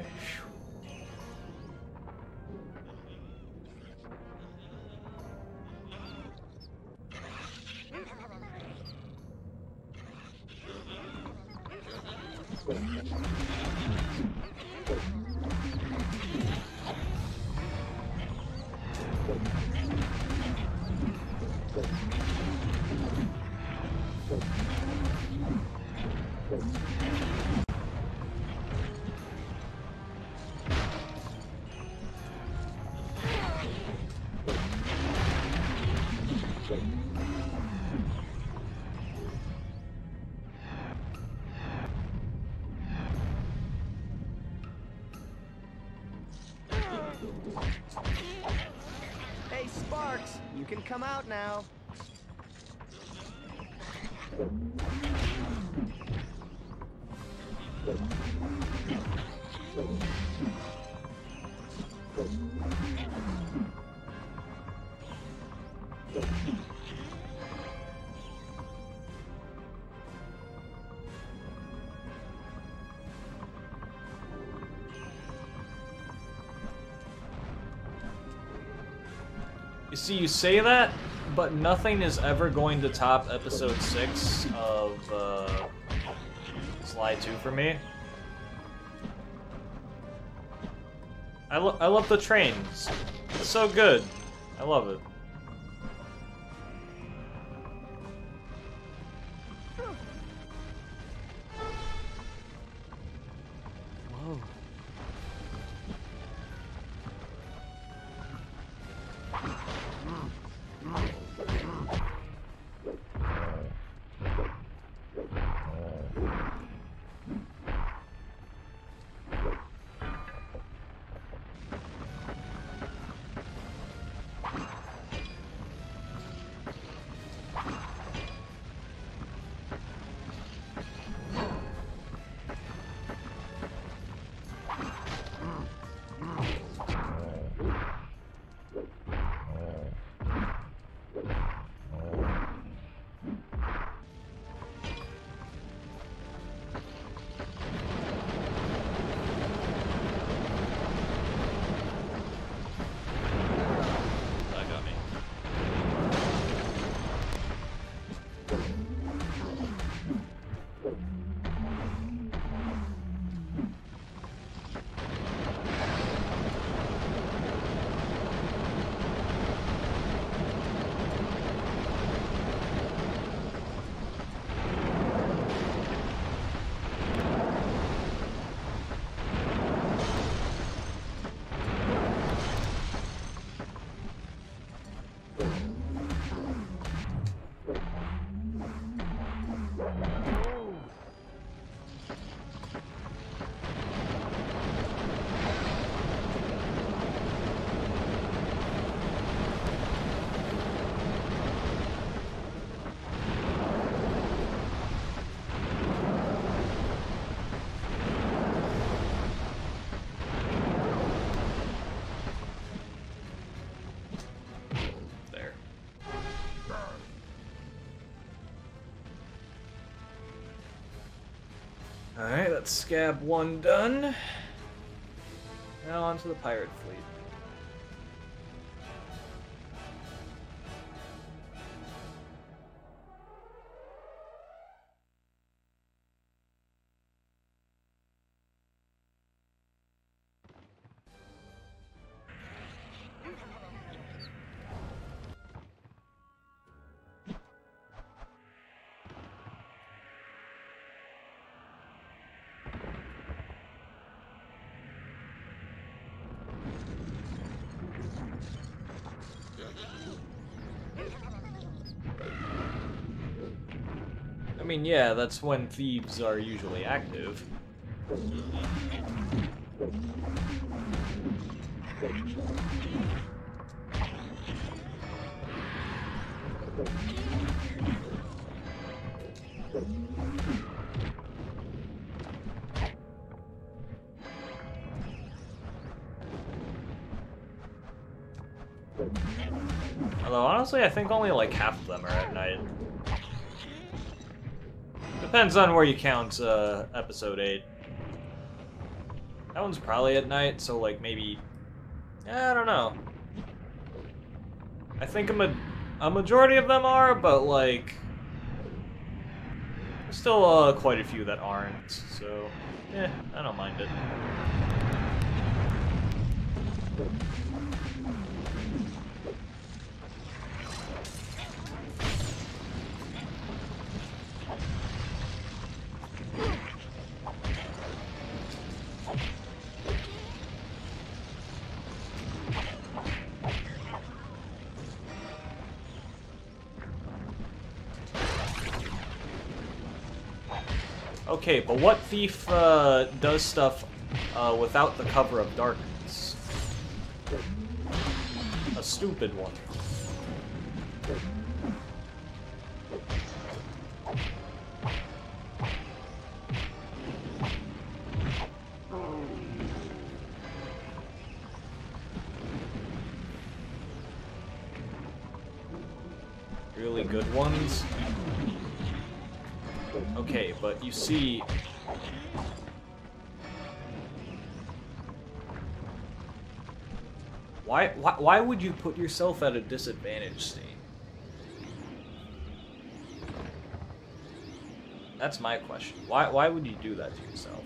Hey, Sparks, you can come out now. You see, you say that, but nothing is ever going to top episode 6 of Sly 2 for me. I love the trains. It's so good. I love it. Whoa. That's Scab 1 done. Now on to the pirate fleet. I mean, yeah, that's when thieves are usually active. Although, honestly, I think only like half of them are at night. Depends on where you count episode 8. That one's probably at night, so like maybe... I don't know. I think a majority of them are, but like... There's still quite a few that aren't, so... I don't mind it. Okay, but what thief does stuff without the cover of darkness? A stupid one. Really good ones. Okay, but you see... Why would you put yourself at a disadvantage state? That's my question. Why would you do that to yourself?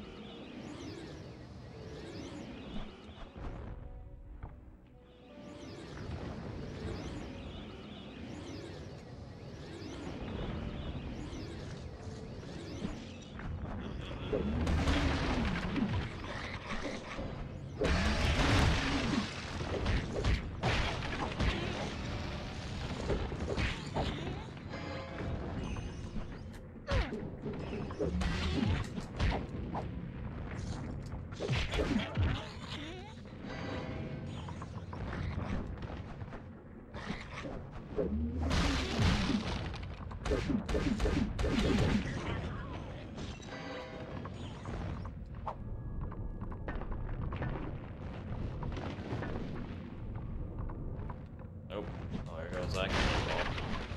Nope. Oh, there goes that cannonball.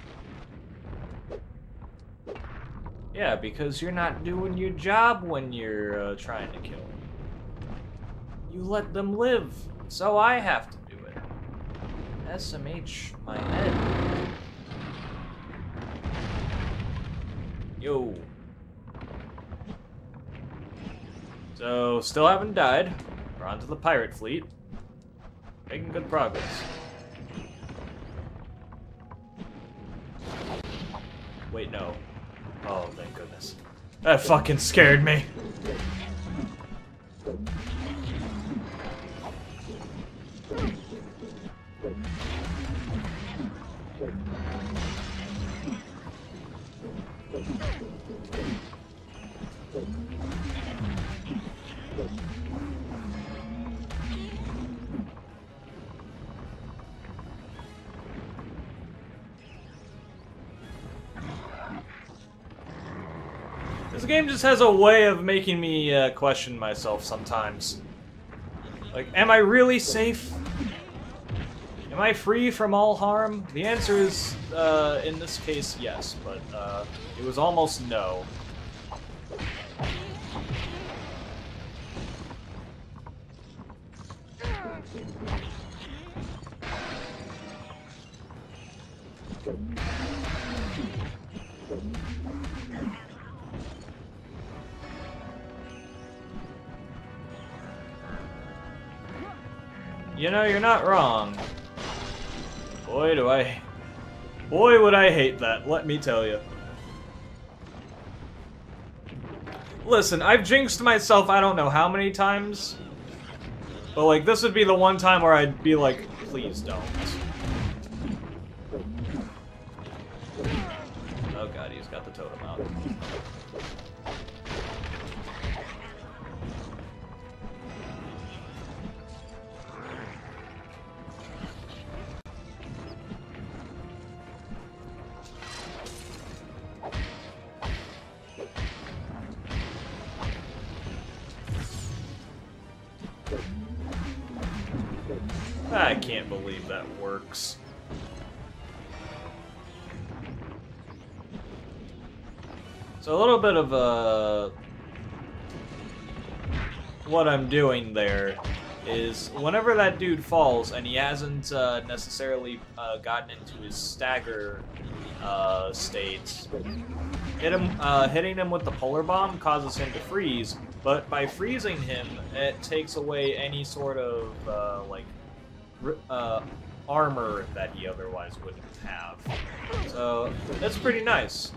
Yeah, because you're not doing your job when you're trying to kill them. You let them live, so I have to do it. SMH my head. Yo. So, still haven't died. We're on to the pirate fleet. Making good progress. Wait, no. Oh, thank goodness. That fucking scared me. This game just has a way of making me question myself sometimes. Like, am I really safe? Am I free from all harm? The answer is, in this case, yes, but it was almost no. You know, you're not wrong. Boy, would I hate that, let me tell you. Listen, I've jinxed myself I don't know how many times. But, like, this would be the one time where I'd be like, please don't. Oh god, he's got the totem out. I can't believe that works. So a little bit of what I'm doing there is whenever that dude falls and he hasn't necessarily gotten into his stagger state, hitting him with the polar bomb causes him to freeze, but by freezing him, it takes away any sort of like armor that he otherwise wouldn't have. So that's pretty nice.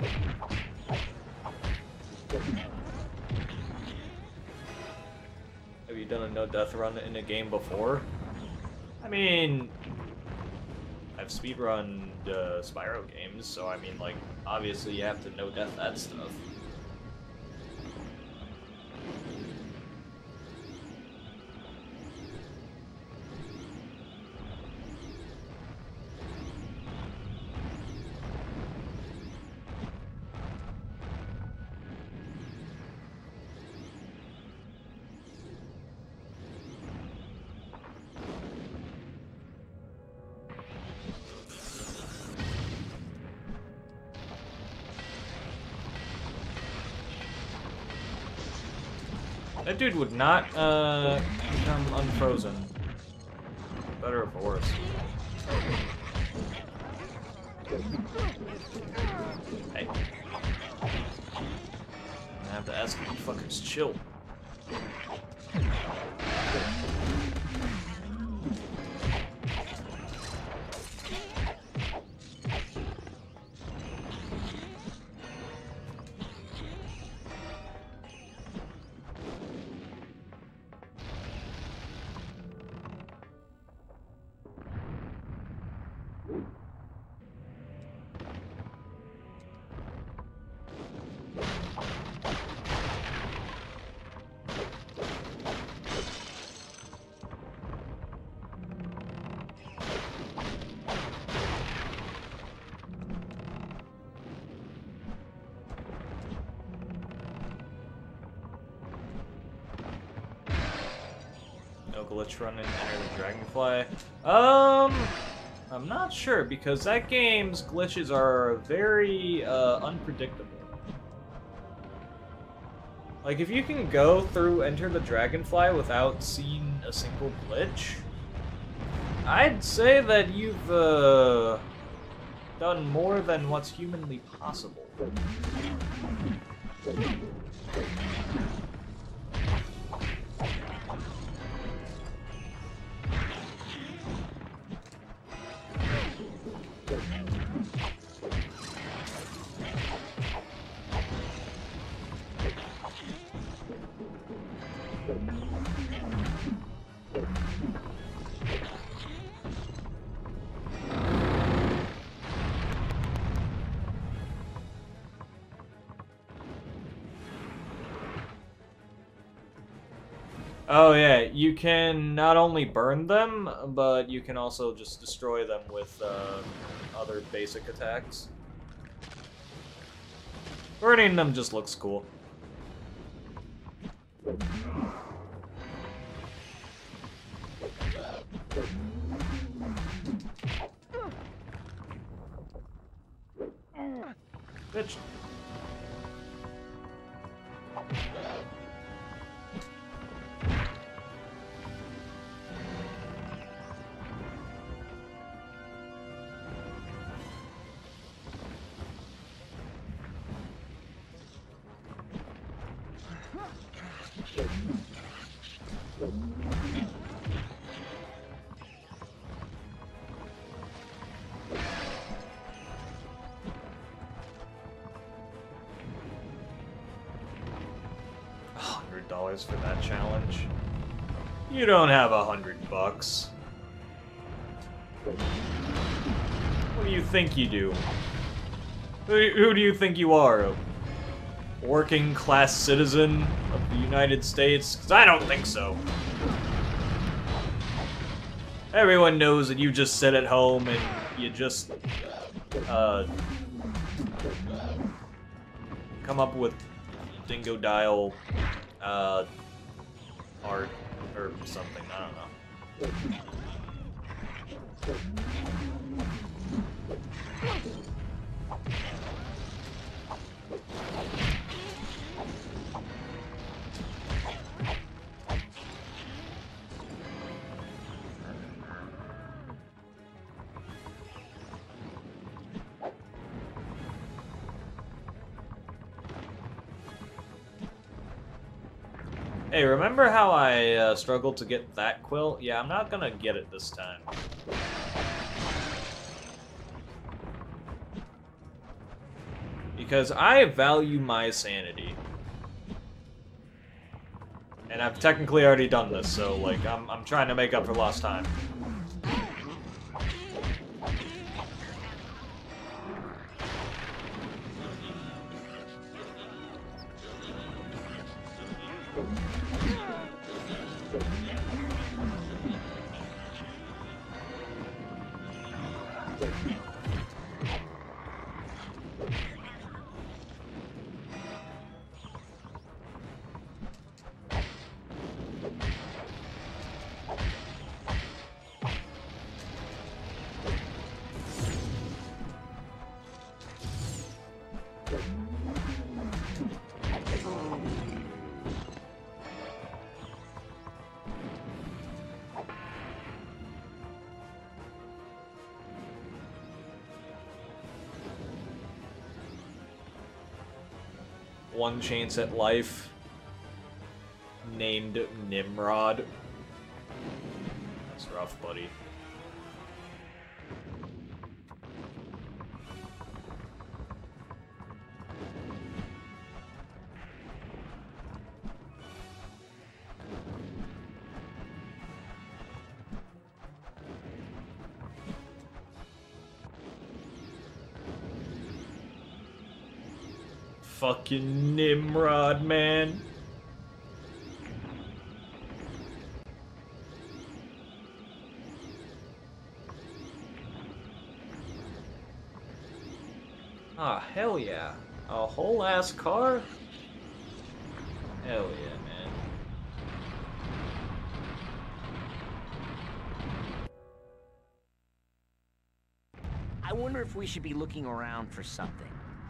Have you done a no-death run in a game before? I mean, I've speedrunned Spyro games, so I mean, like, obviously you have to no-death that stuff. That dude would not become unfrozen. Better or for worse. Hey. I have to ask you fuckers chill. No glitch run in Enter the Dragonfly. I'm not sure because that game's glitches are very unpredictable. Like if you can go through Enter the Dragonfly without seeing a single glitch, I'd say that you've done more than what's humanly possible. Oh yeah, you can not only burn them, but you can also just destroy them with other basic attacks. Burning them just looks cool. Bitch. $100 for that challenge. You don't have $100. What do you think you do? Who do you think you are? A working class citizen of the United States? 'Cause I don't think so. Everyone knows that you just sit at home and you just come up with dingo dial art or something. I don't know. Hey, remember how I struggled to get that quilt? Yeah, I'm not gonna get it this time. Because I value my sanity. And I've technically already done this, so, like, I'm trying to make up for lost time. One chance at life, named Nimrod. That's rough, buddy. Fucking Nimrod, man. Ah, hell yeah. A whole ass car? Hell yeah, man. I wonder if we should be looking around for something.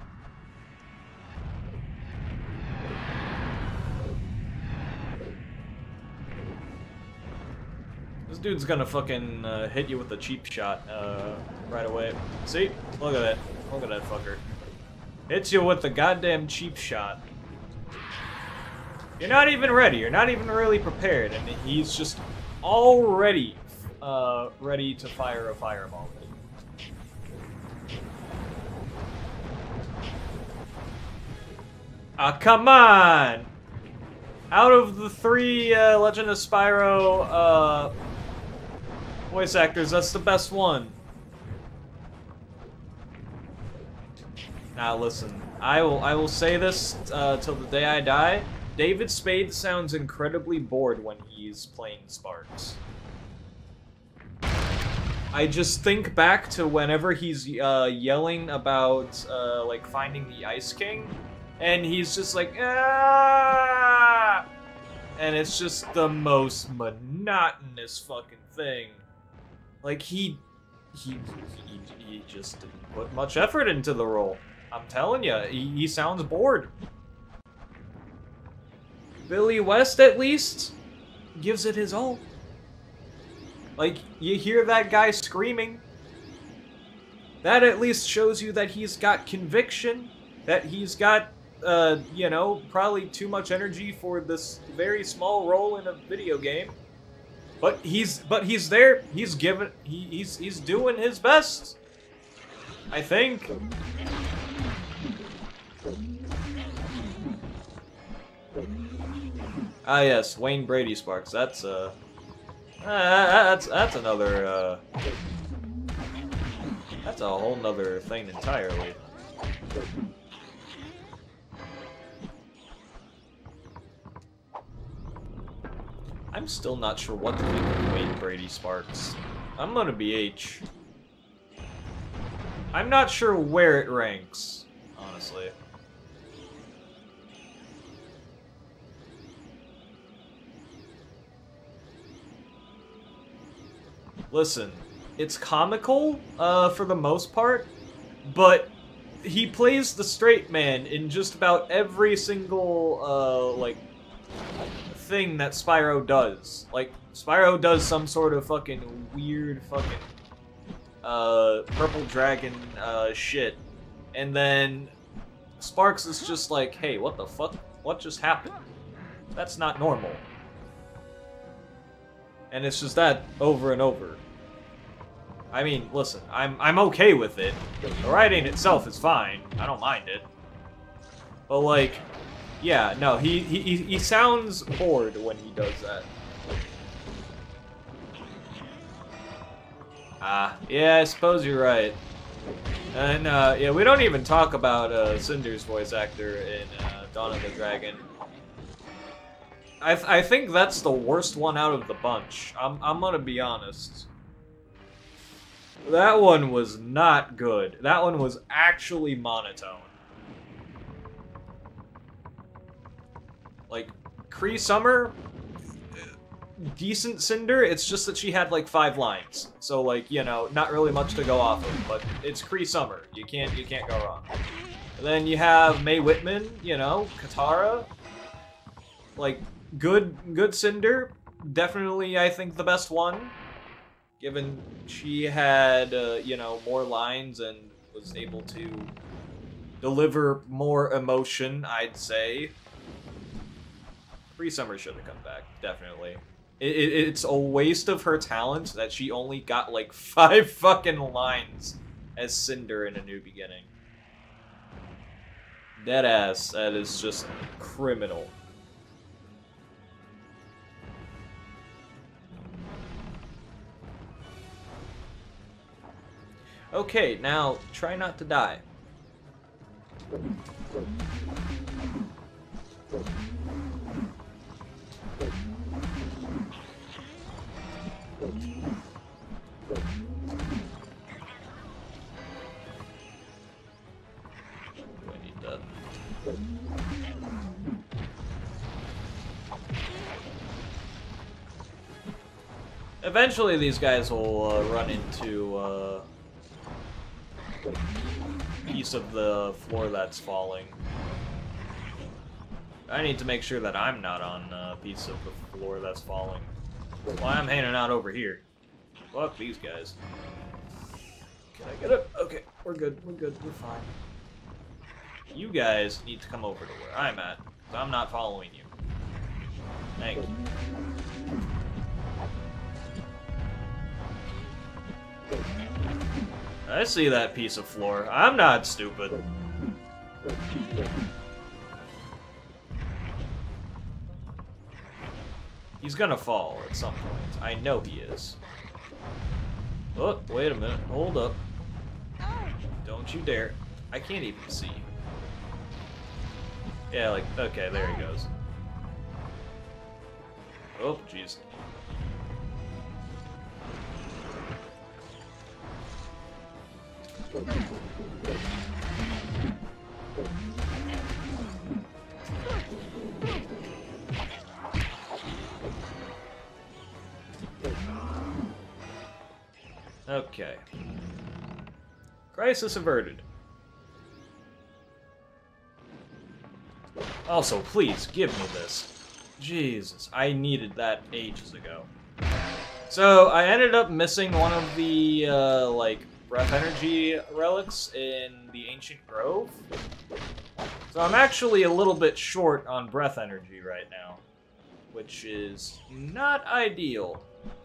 This dude's gonna fucking hit you with a cheap shot right away. See? Look at that. Look at that fucker. Hits you with the goddamn cheap shot. You're not even ready. You're not even really prepared. And he's just already ready to fire a fireball. Ah, come on! Out of the 3 Legend of Spyro voice actors, that's the best one. Now listen, I will say this till the day I die. David Spade sounds incredibly bored when he's playing Sparks. I just think back to whenever he's yelling about like finding the Ice King, and he's just like, ah! And it's just the most monotonous fucking thing. Like he just didn't put much effort into the role. I'm telling you, he sounds bored. Billy West, at least, gives it his all. Like, you hear that guy screaming. That at least shows you that he's got conviction, that he's got you know, probably too much energy for this very small role in a video game. But he's there. He's doing his best. I think. Ah yes, Wayne Brady Sparks. That's another that's a whole nother thing entirely. I'm still not sure what to think of Wayne Brady Sparks. I'm gonna be H. I'm not sure where it ranks, honestly. Listen, it's comical, for the most part, but he plays the straight man in just about every single, like, thing that Spyro does. Like, Spyro does some sort of fucking weird fucking, purple dragon, shit. And then Sparks is just like, hey, what the fuck? What just happened? That's not normal. And it's just that over and over. I mean, listen, I'm okay with it. The writing itself is fine. I don't mind it. But like, yeah, no, he sounds bored when he does that. Ah, yeah, I suppose you're right. And yeah, we don't even talk about Cinder's voice actor in Dawn of the Dragon. I think that's the worst one out of the bunch. I'm gonna be honest. That one was not good. That one was actually monotone. Like, Cree Summer, decent Cinder, it's just that she had like 5 lines. So like, you know, not really much to go off of, but it's Cree Summer. You can't go wrong. And then you have Mae Whitman, you know, Katara. Like, good Cinder. Definitely, I think, the best one. Given she had, you know, more lines and was able to deliver more emotion, I'd say. Cree Summer should have come back, definitely. It's a waste of her talent that she only got like 5 fucking lines as Cinder in A New Beginning. Deadass, that is just criminal. Okay, now try not to die. Eventually these guys will run into a piece of the floor that's falling. I need to make sure that I'm not on a piece of the floor that's falling. That's why I'm hanging out over here. Fuck these guys. Can I get up? Okay, we're good, we're fine. You guys need to come over to where I'm at, because I'm not following you. Thank you. I see that piece of floor. I'm not stupid. He's gonna fall at some point. I know he is. Oh, wait a minute. Hold up. Don't you dare. I can't even see. Yeah, like, okay, there he goes. Oh, jeez. Okay. Crisis averted. Also, please, give me this. Jesus, I needed that ages ago. So, I ended up missing one of the, like, breath energy relics in the Ancient Grove. So I'm actually a little bit short on breath energy right now, which is not ideal.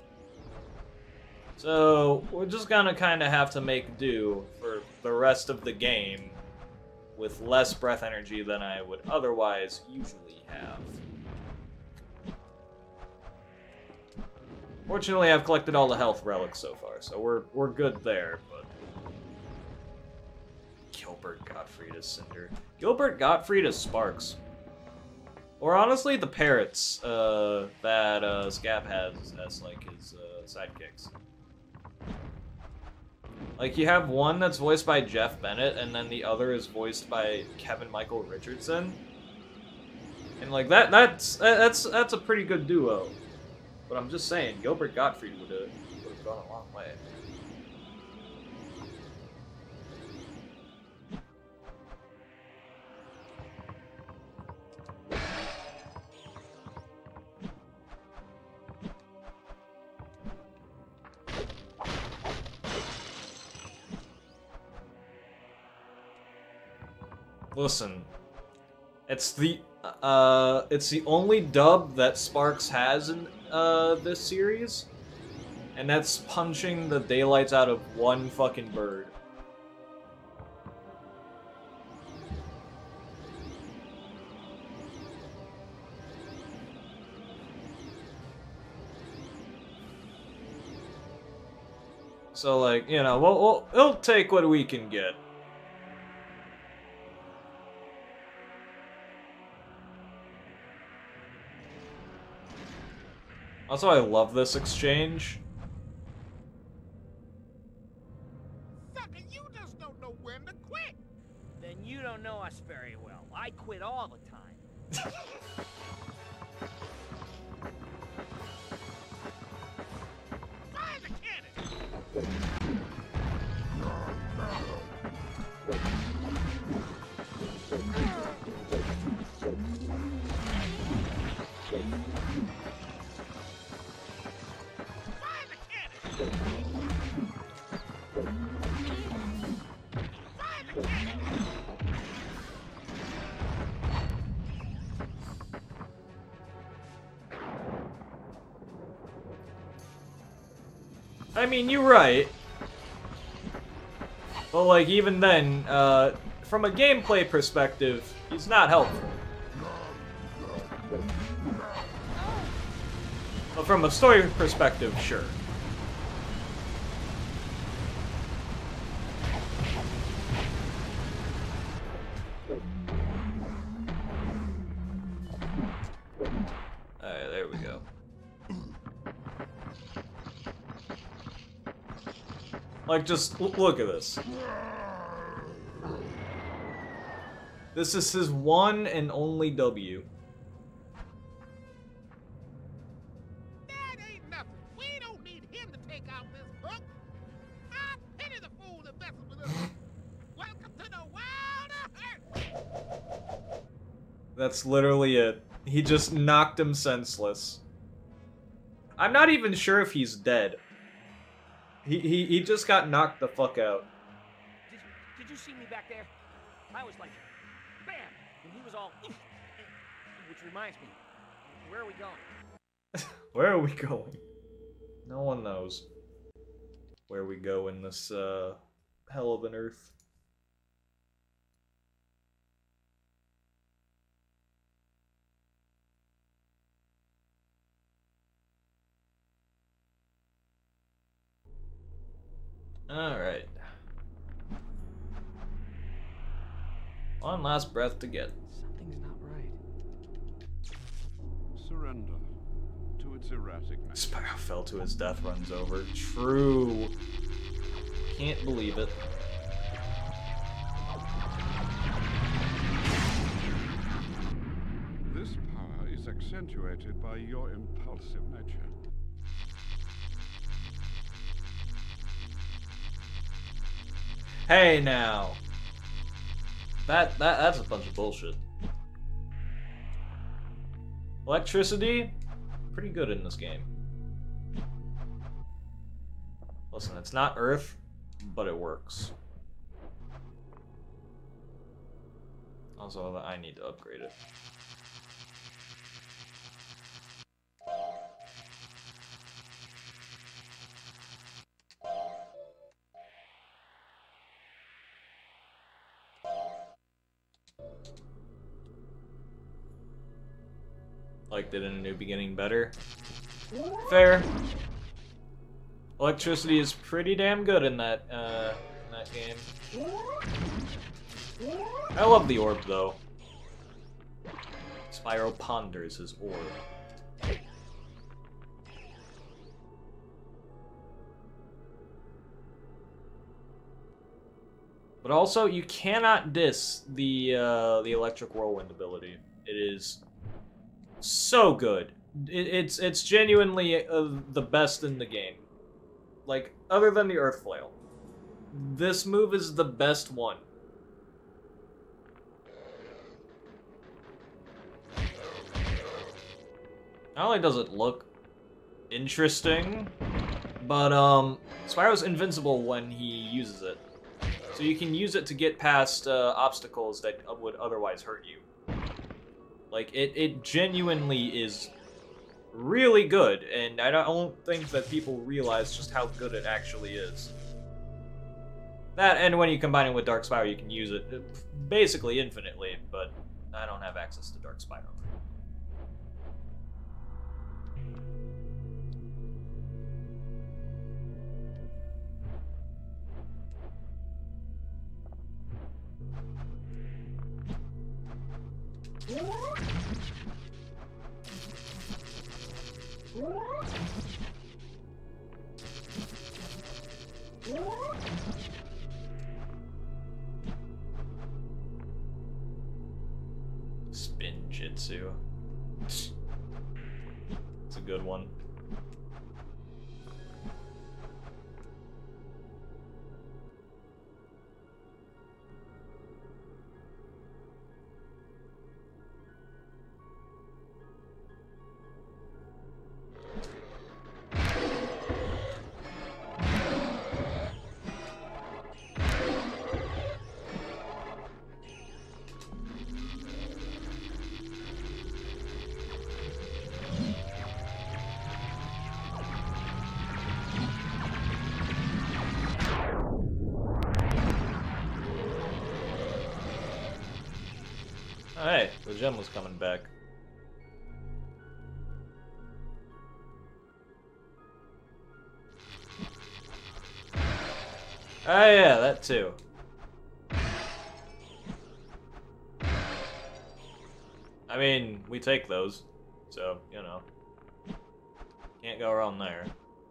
So we're just gonna kind of have to make do for the rest of the game with less breath energy than I would otherwise usually have. Fortunately, I've collected all the health relics so far, so we're good there, but... Gilbert Gottfried as Cinder. Gilbert Gottfried as Sparks. Or honestly, the parrots that Scap has as, like, his sidekicks. Like, you have one that's voiced by Jeff Bennett, and then the other is voiced by Kevin Michael Richardson. And, like, that's a pretty good duo. But I'm just saying, Gilbert Gottfried would have gone a long way. Listen, it's the only dub that Sparks has in this series, and that's punching the daylights out of one fucking bird. So, like, you know, we'll take what we can get. Also, I love this exchange. Sucker, you just don't know when to quit. Then you don't know us very well. I quit all the time. Fire the cannon. I mean, you're right. But, like, even then, from a gameplay perspective, he's not helpful. But from a story perspective, sure. Alright, there we go. Like, just look at this. This is his one and only W. That ain't nothing. We don't need him to take out this book. I pity the fool that messes with us. Welcome to the world of hurt. That's literally it. He just knocked him senseless. I'm not even sure if he's dead. He just got knocked the fuck out. Did you see me back there? I was like, bam! And he was all, oof. Which reminds me, where are we going? Where are we going? No one knows where we go in this hell of an earth. Alright. One last breath to get. Something's not right. Surrender to its erratic nature. Spyro fell to his death, runs over. True. Can't believe it. This power is accentuated by your impulsive nature. Hey now. That's a bunch of bullshit. Electricity, pretty good in this game. Listen, it's not Earth, but it works. Also, I need to upgrade it. Liked it in A New Beginning better. Fair. Electricity is pretty damn good in that game. I love the orb though. Spyro ponders his orb. But also, you cannot diss the electric whirlwind ability. It is so good. It's genuinely the best in the game. Like, other than the Earth Flail. This move is the best one. Not only does it look interesting, but Spyro's invincible when he uses it. So you can use it to get past obstacles that would otherwise hurt you. Like, it genuinely is really good, and I don't think that people realize just how good it actually is. That, and when you combine it with Dark Spyro, you can use it basically infinitely, but I don't have access to Dark Spyro. Spin Jitsu. It's a good one. Hey, the gem was coming back. Oh yeah, that too. I mean, we take those, so, you know. Can't go wrong there.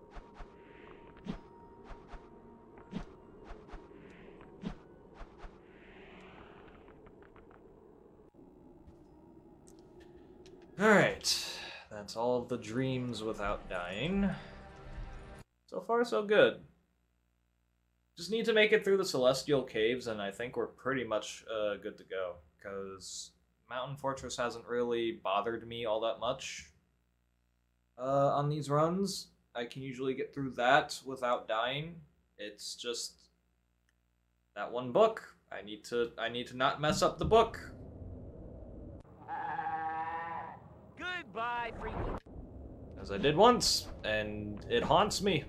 Alright, that's all of the dreams without dying. So far, so good. Just need to make it through the Celestial Caves, and I think we're pretty much good to go. Because Mountain Fortress hasn't really bothered me all that much on these runs. I can usually get through that without dying. It's just that one book. I need to not mess up the book. Goodbye, freaky. As I did once, and it haunts me.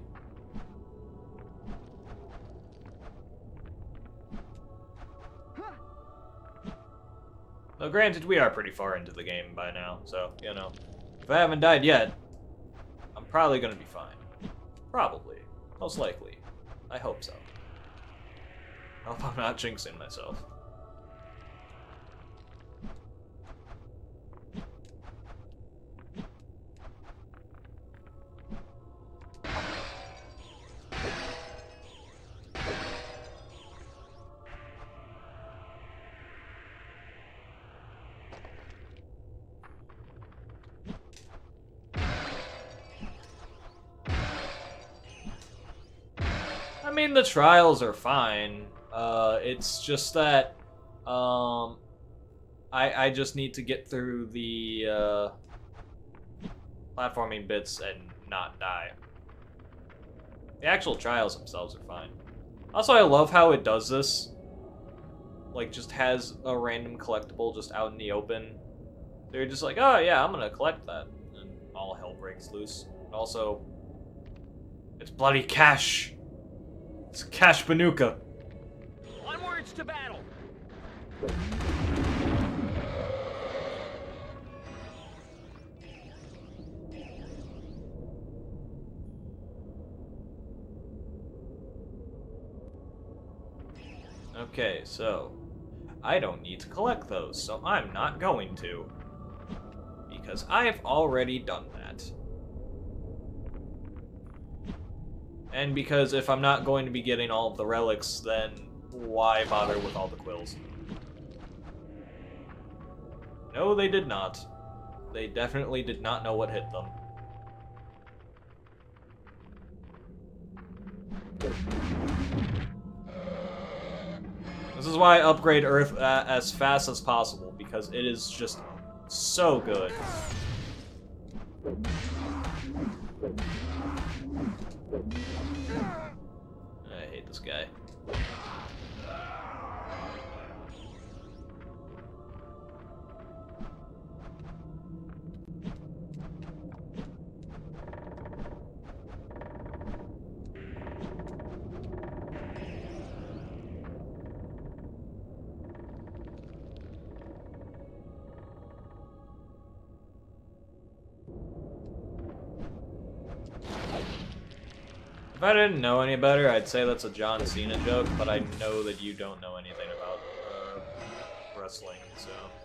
Though granted, we are pretty far into the game by now, so, you know. If I haven't died yet, I'm probably gonna be fine. Probably. Most likely. I hope so. I hope I'm not jinxing myself. I mean, the trials are fine. It's just that I just need to get through the platforming bits and not die. The actual trials themselves are fine. Also, I love how it does this. like, just has a random collectible just out in the open, they're just like, oh yeah, I'm gonna collect that. And all hell breaks loose. And also, it's bloody cash. It's Cash Banuka. Onwards to battle! Okay, so I don't need to collect those, so I'm not going to. Because I've already done that. And because if I'm not going to be getting all of the relics, then why bother with all the quills? No, they did not. They definitely did not know what hit them. This is why I upgrade Earth as fast as possible, because it is just so good. I hate this guy. If I didn't know any better, I'd say that's a John Cena joke, but I know that you don't know anything about wrestling, so...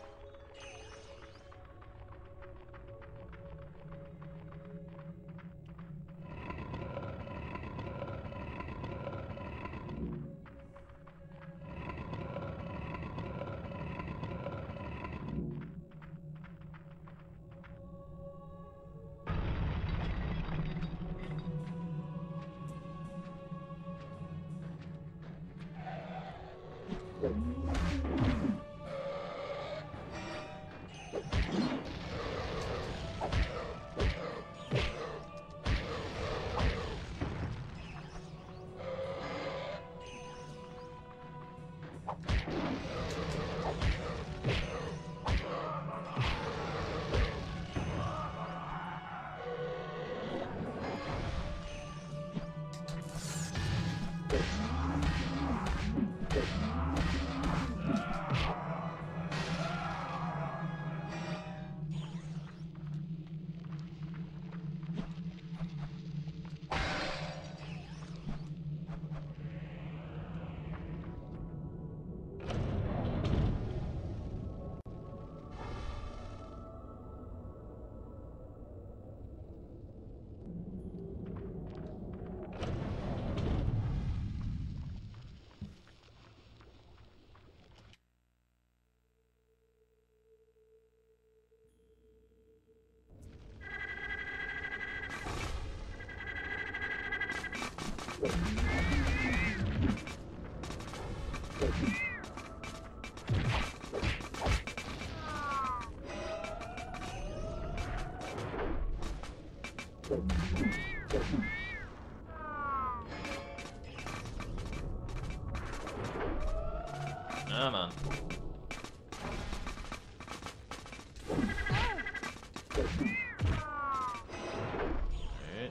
Come on. Alright.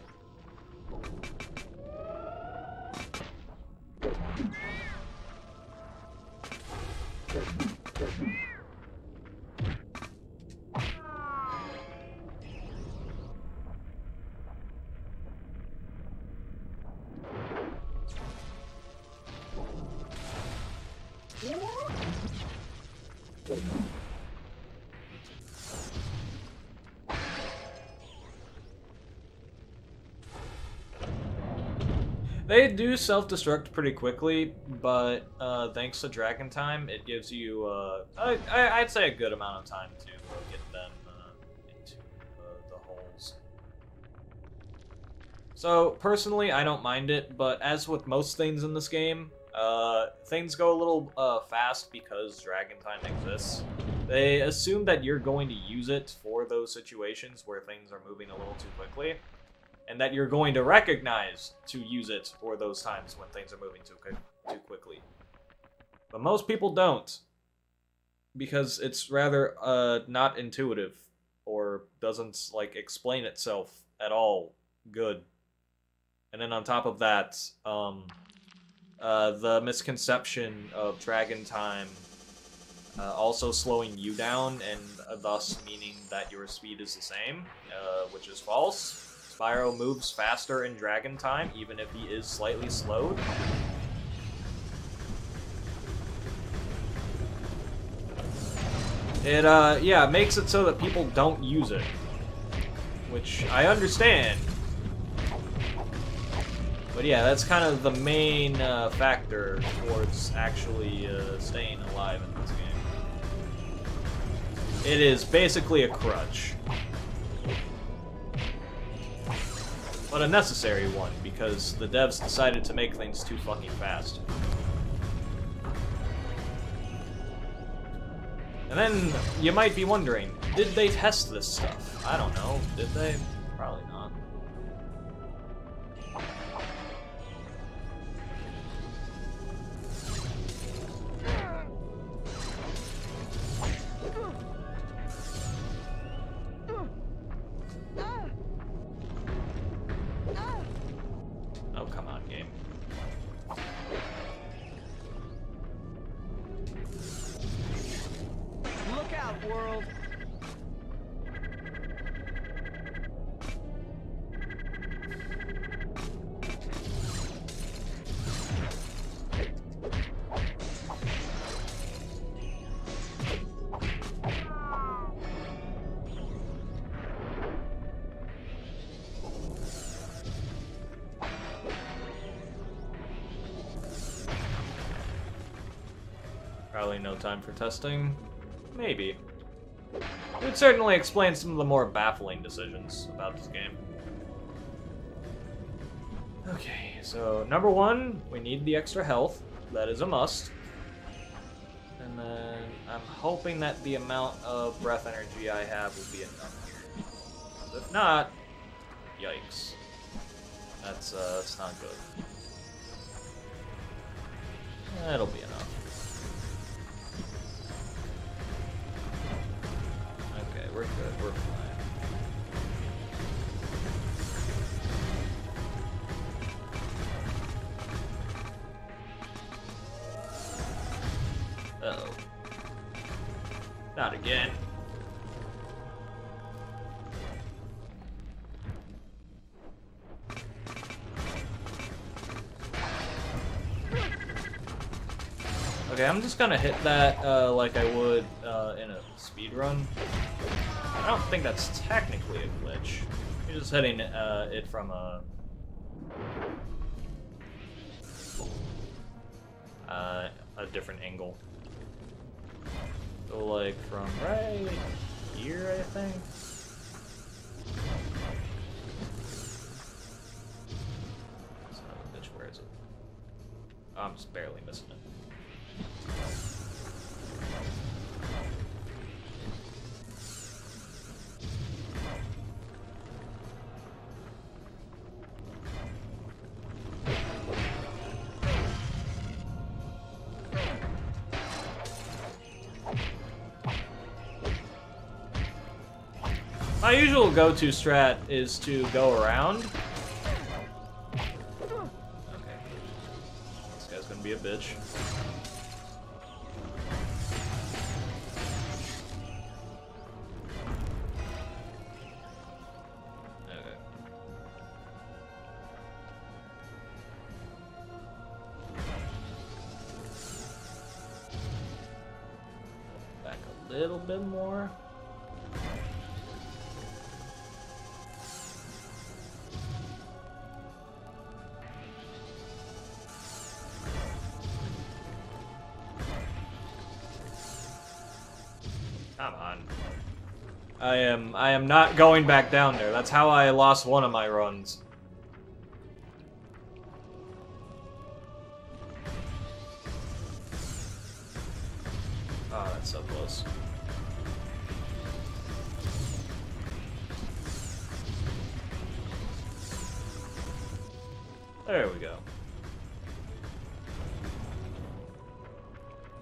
They do self-destruct pretty quickly, but thanks to Dragon Time, it gives you, I'd say a good amount of time to get them into the holes. So, personally, I don't mind it, but as with most things in this game, things go a little fast because Dragon Time exists. They assume that you're going to use it for those situations where things are moving a little too quickly, and that you're going to recognize to use it for those times when things are moving too quickly. But most people don't. Because it's rather not intuitive. Or doesn't, like, explain itself at all good. And then on top of that, the misconception of Dragon Time also slowing you down, and thus meaning that your speed is the same, which is false. Spyro moves faster in Dragon Time, even if he is slightly slowed. It, yeah, makes it so that people don't use it. Which I understand. But yeah, that's kind of the main factor towards actually staying alive in this game. It is basically a crutch. But a necessary one, because the devs decided to make things too fucking fast. And then, you might be wondering, did they test this stuff? I don't know. Did they? Probably not. Oh, come on, game. Look out, world! Probably no time for testing. Maybe. It would certainly explain some of the more baffling decisions about this game. Okay, so number one, we need the extra health. That is a must. And then I'm hoping that the amount of breath energy I have will be enough here. If not, yikes. That's not good. That'll be enough. Okay, we're good, we're fine. Uh-oh. Not again. Okay, I'm just gonna hit that like I would in a speedrun. I don't think that's technically a glitch. You're just hitting it from a different angle. So like from right here, I think. Son of a bitch, where is it? Oh, I'm just barely missing it. My usual go-to strat is to go around. Okay. This guy's gonna be a bitch. Okay. Back a little bit more. Come on. I am not going back down there. That's how I lost one of my runs. Oh, that's so close. There we go.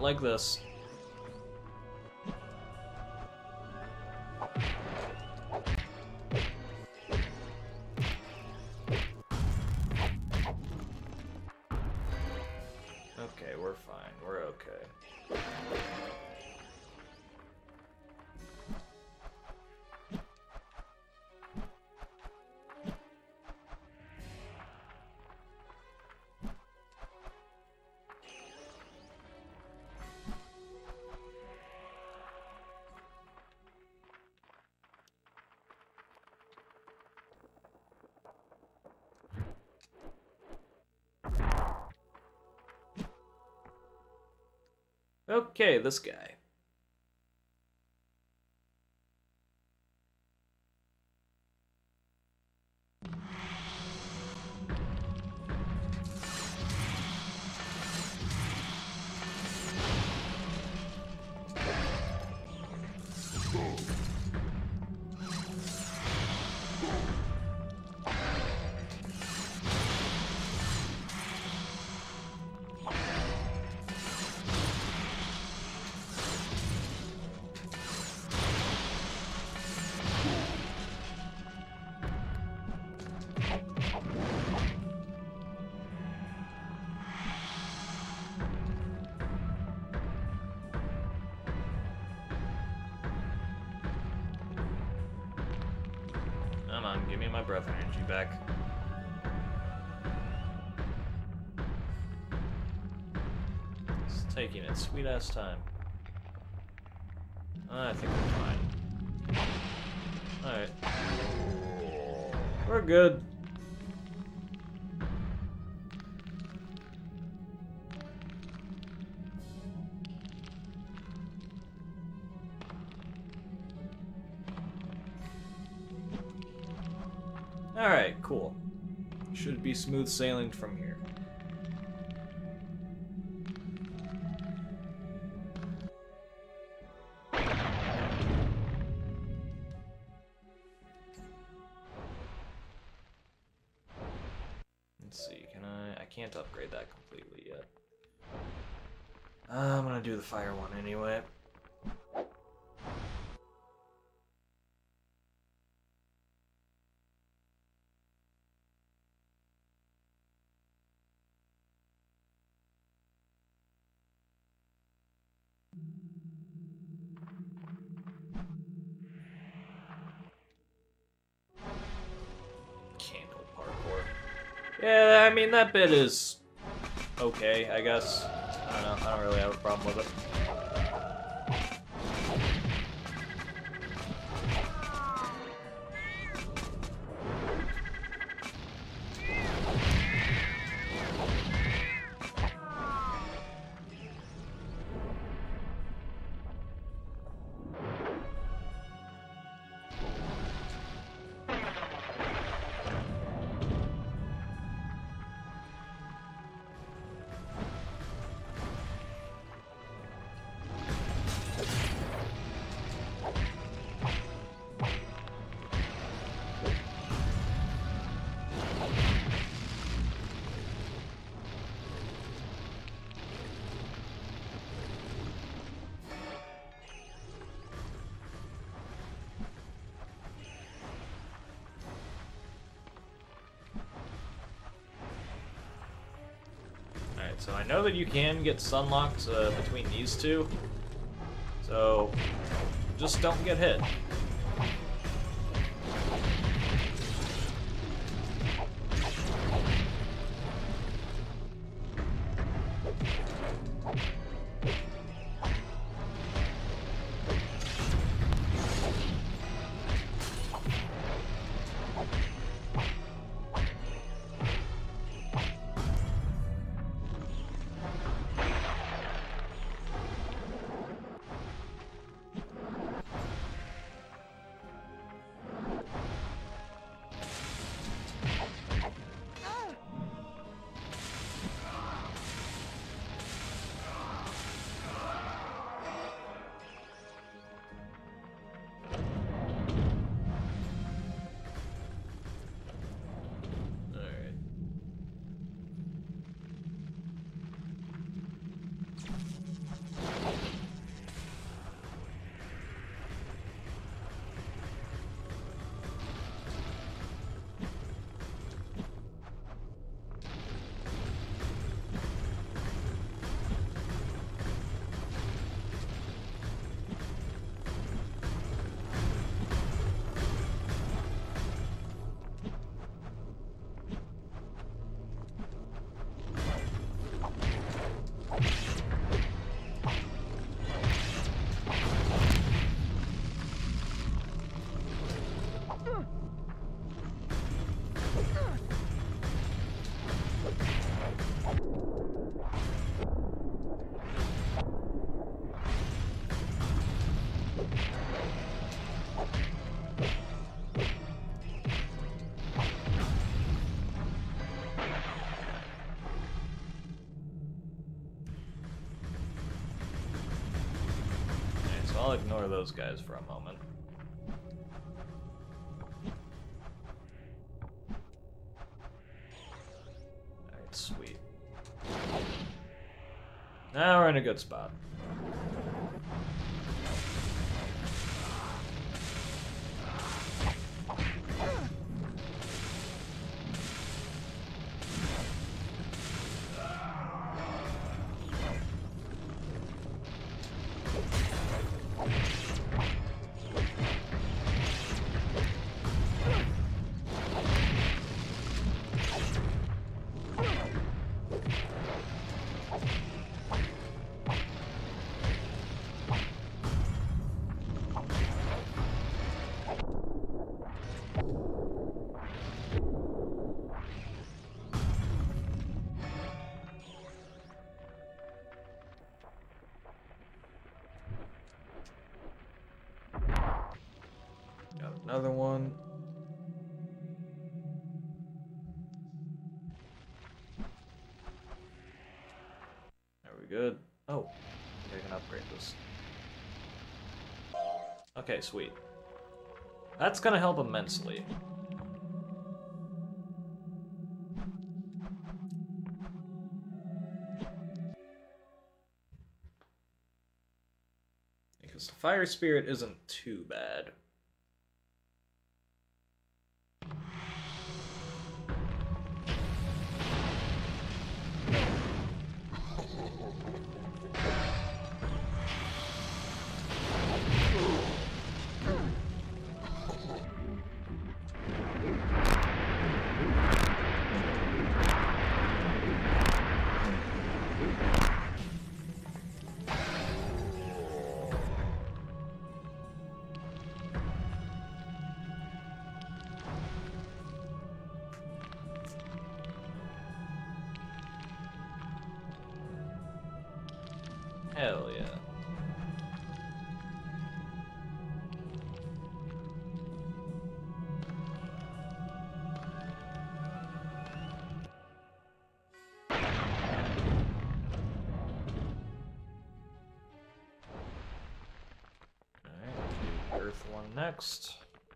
like this. Okay, we're fine. We're okay. Okay, this guy. Come on, give me my breath energy back. It's taking its sweet ass time. I think we're fine. Alright. We're good. Alright, cool. Should be smooth sailing from here. Let's see, can I can't upgrade that completely yet. I'm gonna do the fire one anyway. Candle parkour. Yeah, I mean, that bit is okay, I guess. I don't know, I don't really have a problem with it. So I know that you can get sunlocked between these two, so just don't get hit. I'll ignore those guys for a moment. Alright, sweet. Now we're in a good spot. Another one. There we good. Oh, I think I can upgrade this. Okay, sweet. That's gonna help immensely. Because the fire spirit isn't too bad. Hell yeah. Alright, Earth one next.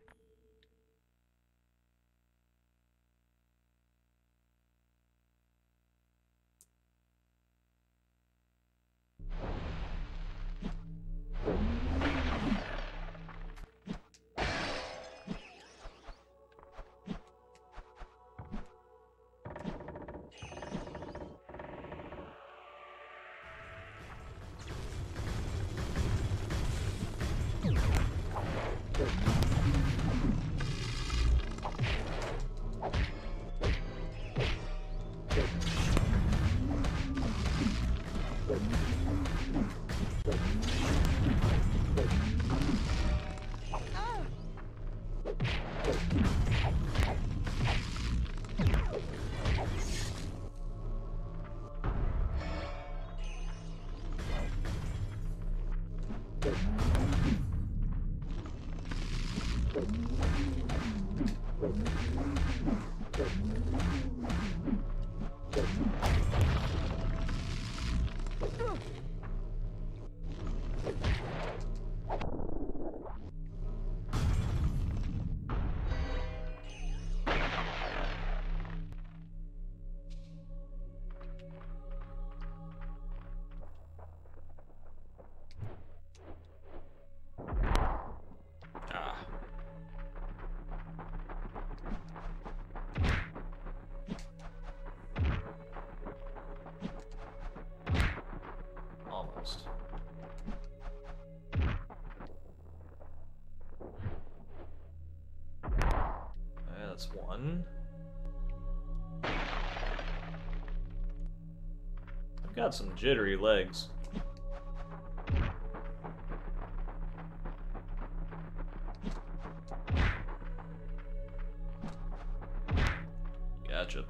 Almost. That's one. I've got some jittery legs. Gotcha.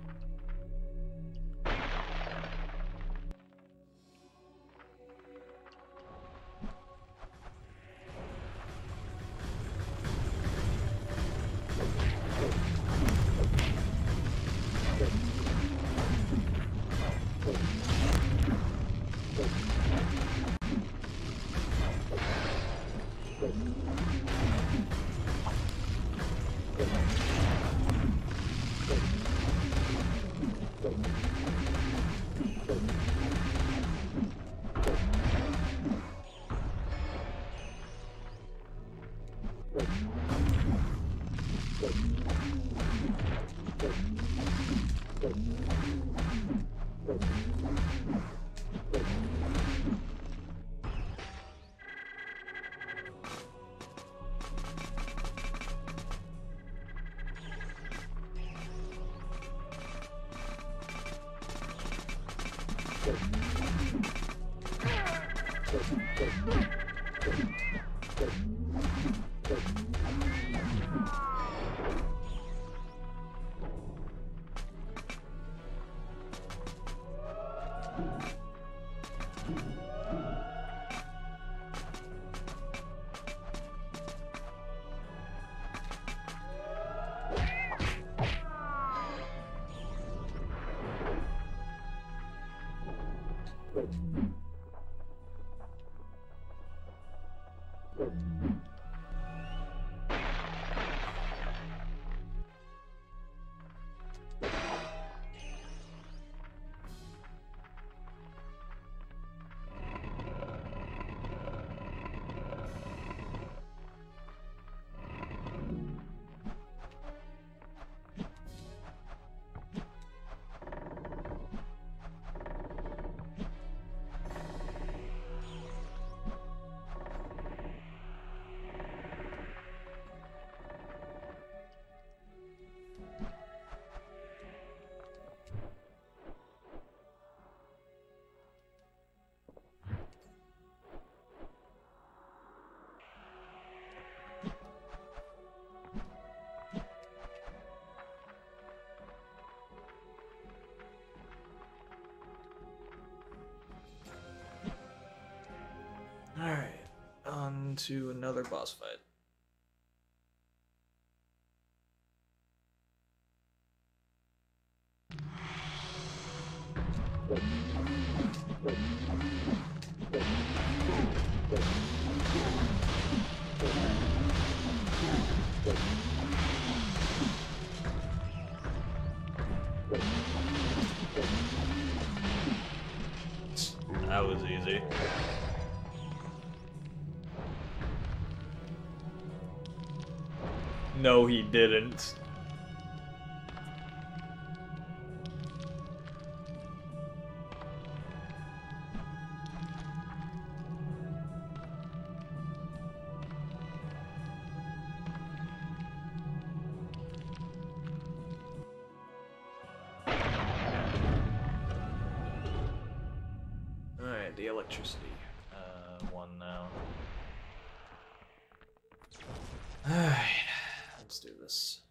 Alright, on to another boss fight. That was easy. No, he didn't. Alright, the electricity. One now. Alright, let's do this.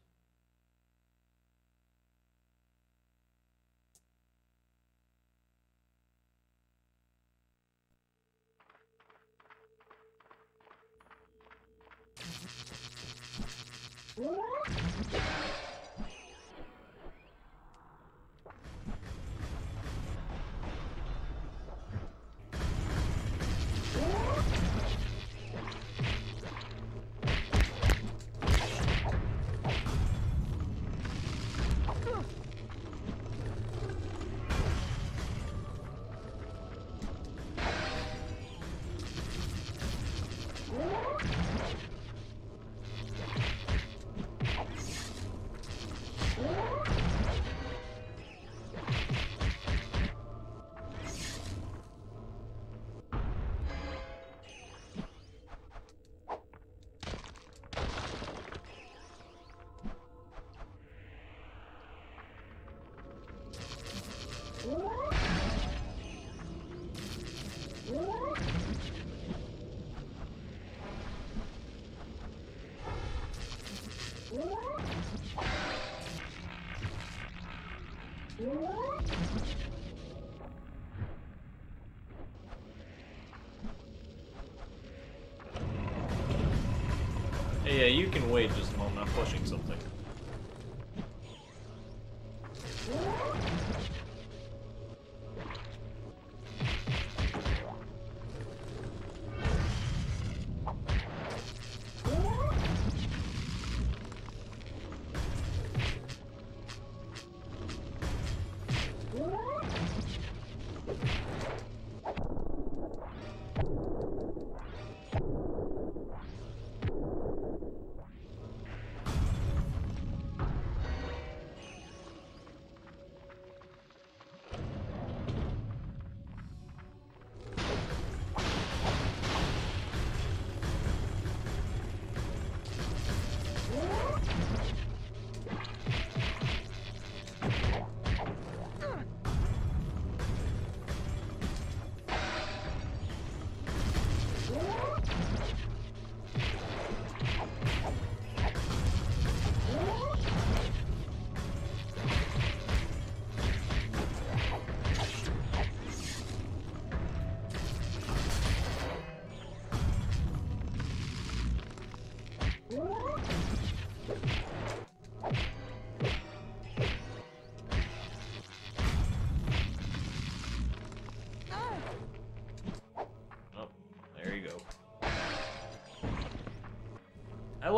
Hey, yeah, you can wait just a moment. I'm pushing something.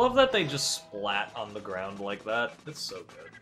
love that they just splat on the ground like that. It's so good.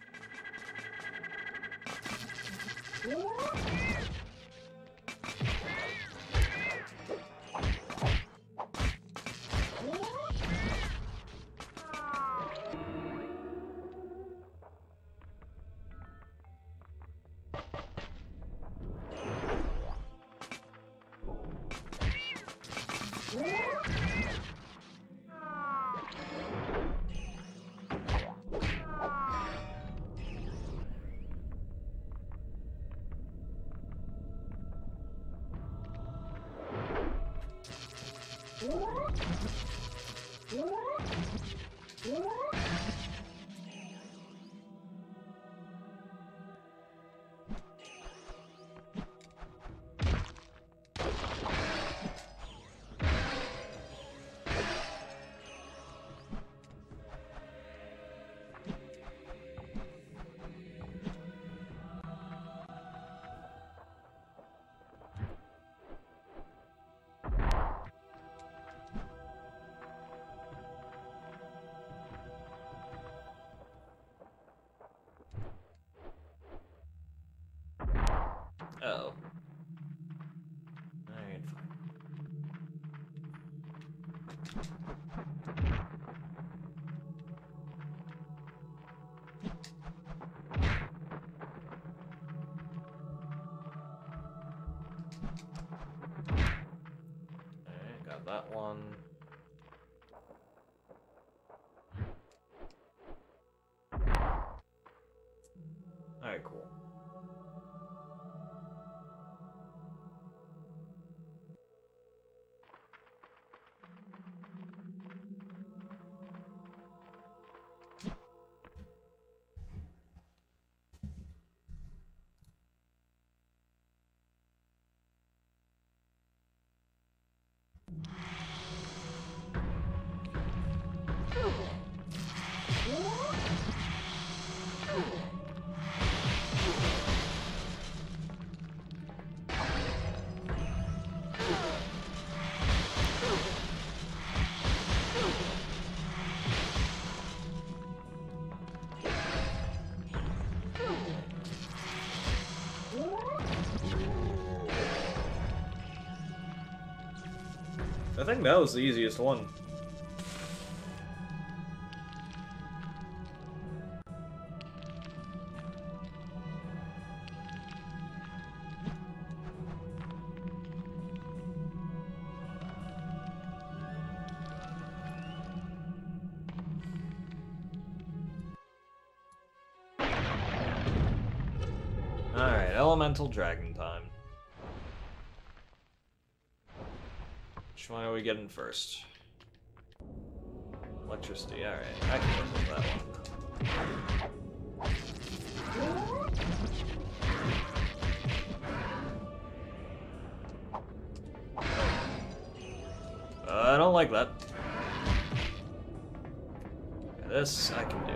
Uh-oh. Alright, fine. Alright, got that one. Alright, cool. I think that was the easiest one. Alright, elemental dragon time. Which one are we getting first? Electricity, alright. I can work with that one. I don't like that. This I can do.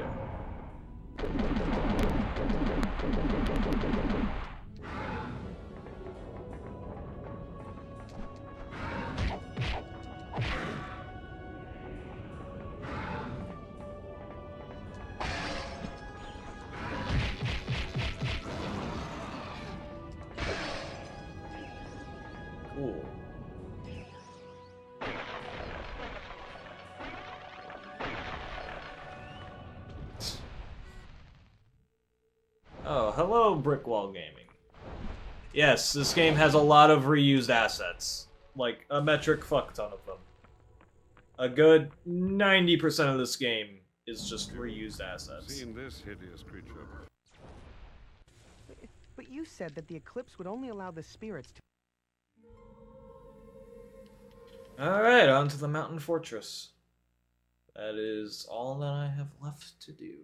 Cool. Oh, hello, Brickwall Gaming. Yes, this game has a lot of reused assets. Like, a metric fuck ton of them. A good 90% of this game is just reused assets. Seen this hideous creature. But you said that the eclipse would only allow the spirits to... Alright, on to the mountain fortress. That is all that I have left to do.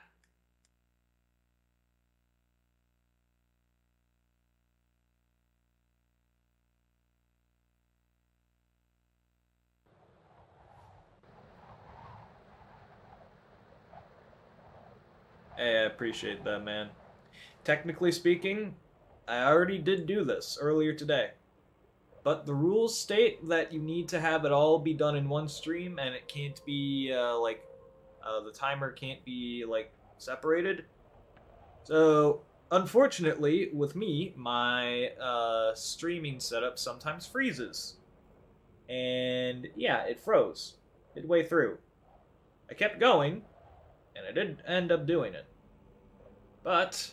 Hey, I appreciate that, man. Technically speaking, I already did do this earlier today. But the rules state that you need to have it all be done in one stream, and it can't be, like, The timer can't be, like, separated. So, unfortunately, with me, my streaming setup sometimes freezes. And, yeah, it froze midway through. I kept going, and I did end up doing it. But,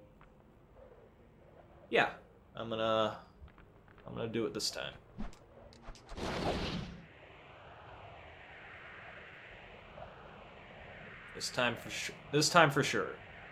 yeah, I'm gonna do it this time. This time for sure.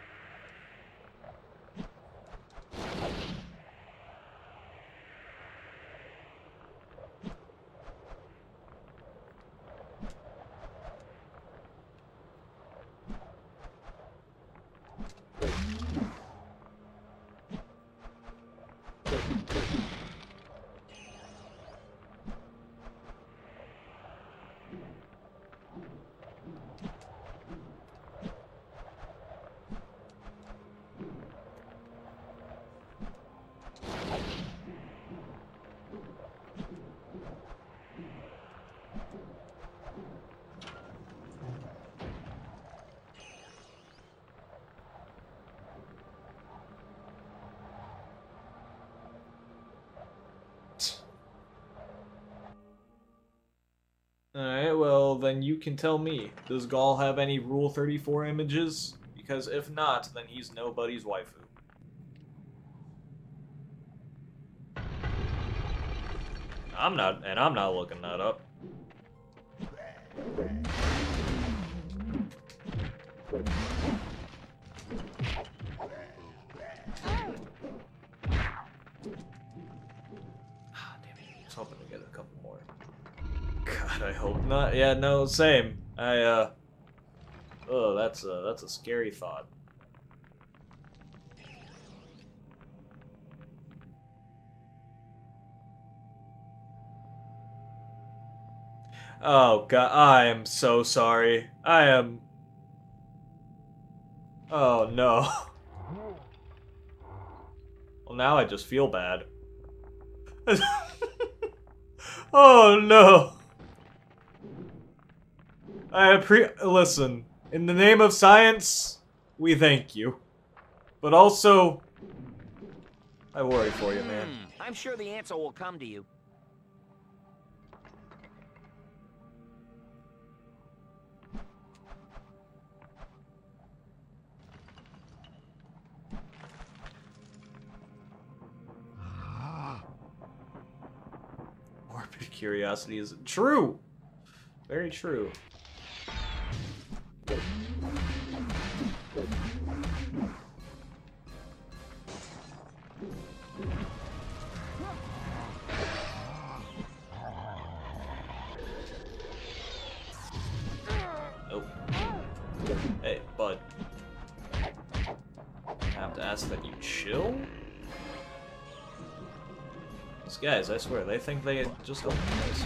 Alright, well, then you can tell me. Does Gaul have any Rule 34 images? Because if not, then he's nobody's waifu. I'm not looking that up. Ah, damn it. I was hoping to get a couple more. God, I hope not. Yeah, no, same. Oh, that's a scary thought. Oh God, I am so sorry. I am. Oh no. Well, now I just feel bad. Oh no. Listen, in the name of science, we thank you. But also, I worry for you, man. I'm sure the answer will come to you. Morbid curiosity is true. Very true. Nope. Hey, bud. I have to ask that you chill? These guys, I swear, they think they just opened this.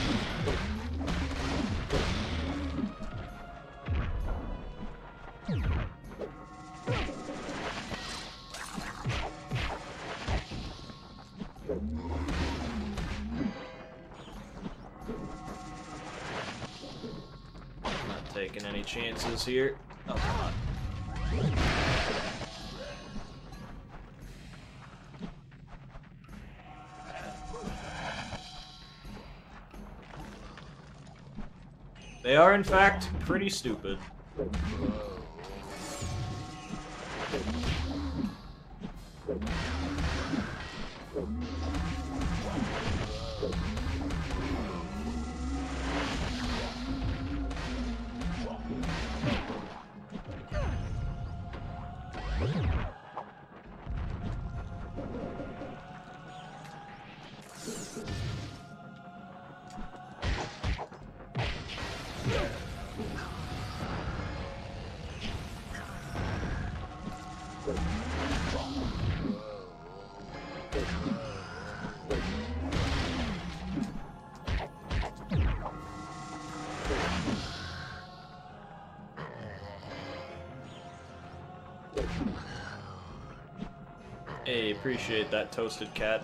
Not taking any chances here. Oh, come on. They are, in fact, pretty stupid. Hey, appreciate that, toasted cat.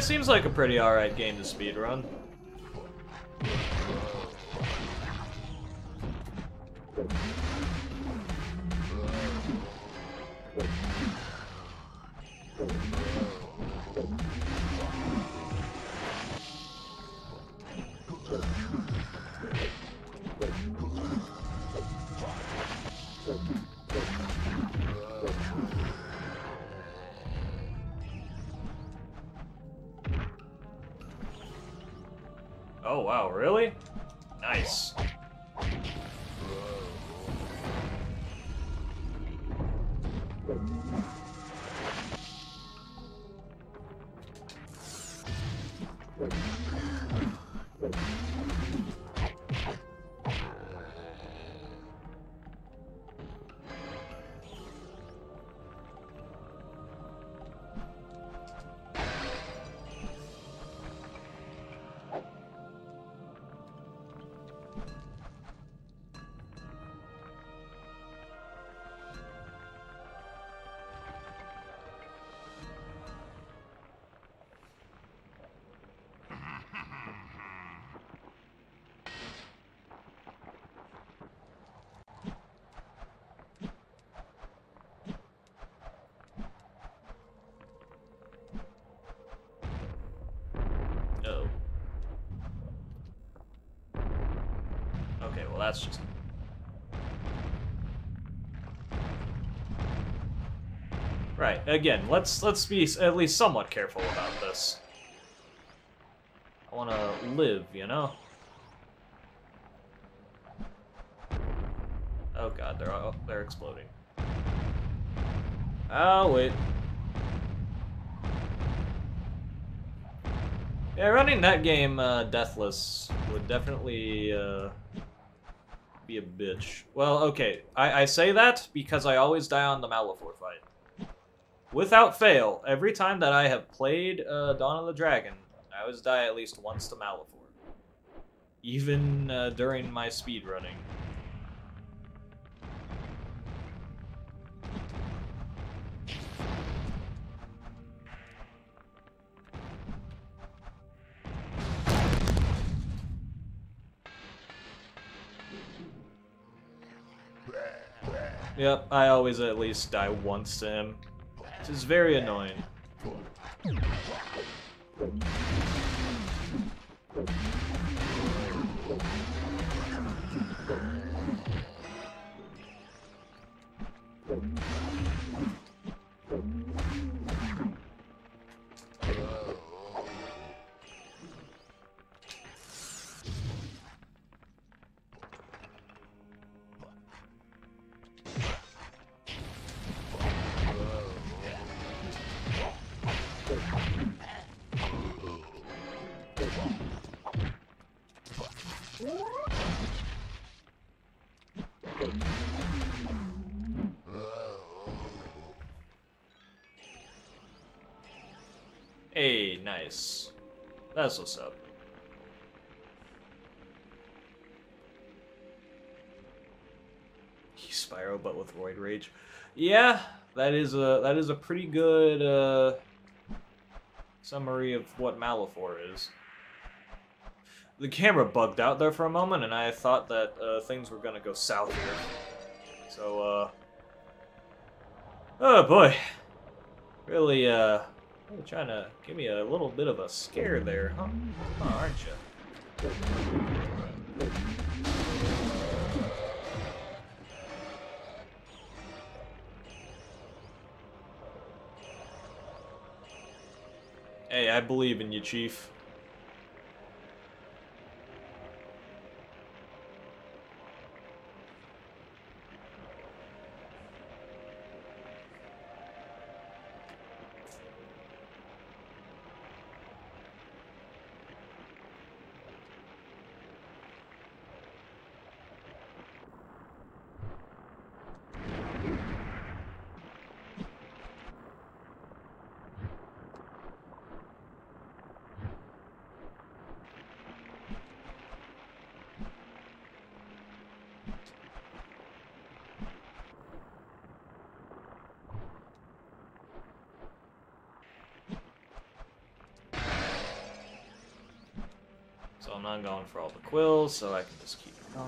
it seems like a pretty alright game to speedrun. Oh wow, really? Nice. Oh. Okay, well that's just... Right, again, let's be at least somewhat careful about this. I wanna live, you know? Oh god, they're exploding. Oh, wait. Yeah, running that game deathless would definitely be a bitch. Well, okay, I say that because I always die on the Malefor fight. Without fail, every time that I have played Dawn of the Dragon, I always die at least once to Malefor. Even during my speedrunning. Yep, I always at least die once to him. This is very annoying. Hey, nice. That's what's up. Spyro, but with Roid Rage. Yeah, that is a pretty good summary of what Malefor is. The camera bugged out there for a moment, and I thought that things were gonna go south here. So, oh boy, really trying to give me a little bit of a scare there, huh? Oh, aren't you? Hey, I believe in you, Chief. So I'm not going for all the quills, so I can just keep going.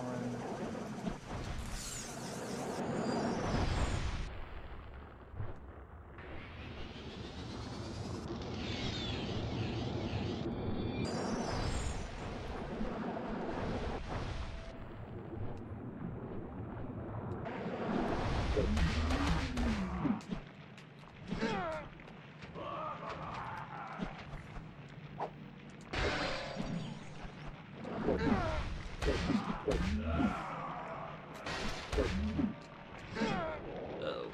Uh-oh.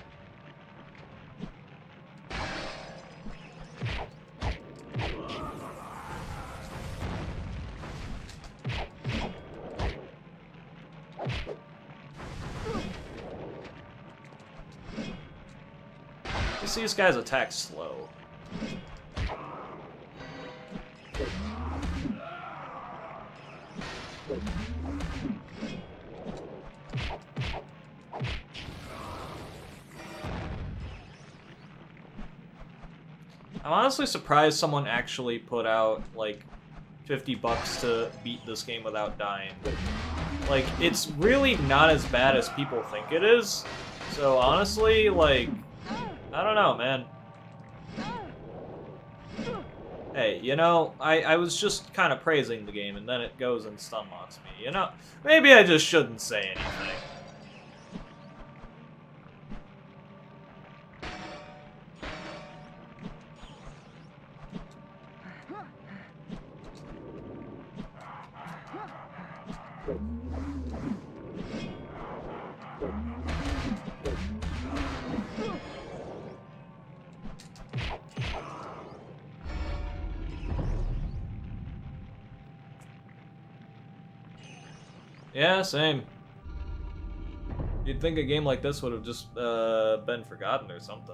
You see this guy's attack slow. I'm honestly surprised someone actually put out, like, $50 to beat this game without dying. Like, it's really not as bad as people think it is. So, honestly, like, I don't know, man. Hey, you know, I was just kind of praising the game, and then it goes and stun locks me, you know? Maybe I just shouldn't say anything. Yeah, same. You'd think a game like this would have just been forgotten or something.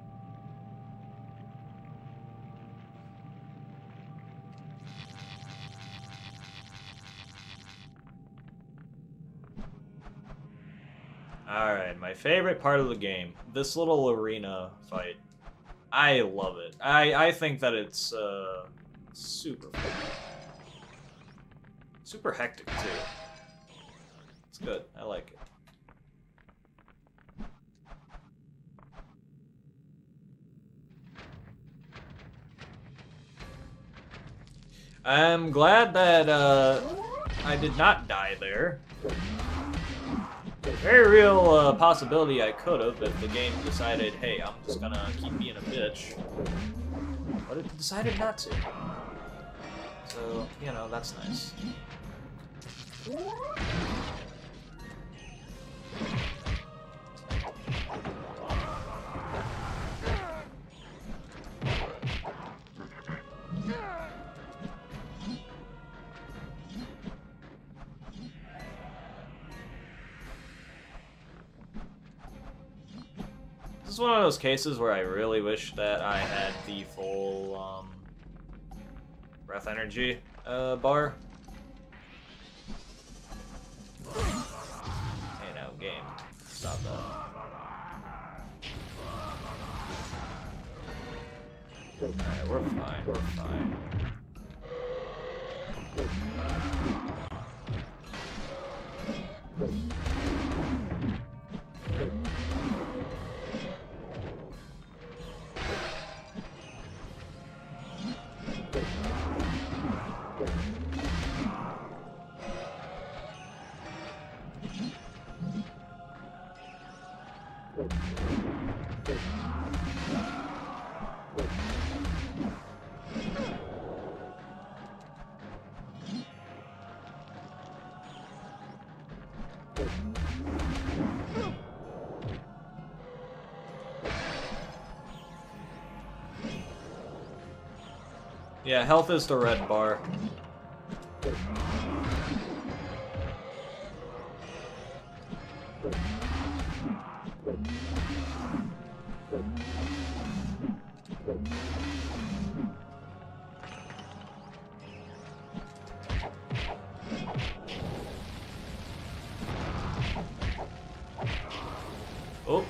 Alright, my favorite part of the game. This little arena fight. I love it. I think that it's super fun. Super hectic, too. It's good. I like it. I'm glad that I did not die there. Very real possibility I could have if the game decided, hey, I'm just gonna keep being a bitch. But it decided not to. So, you know, that's nice. This is one of those cases where I really wish that I had the full breath energy bar. Hey now, game. Stop that. Alright, we're fine, we're fine. Yeah, health is the red bar. Oh.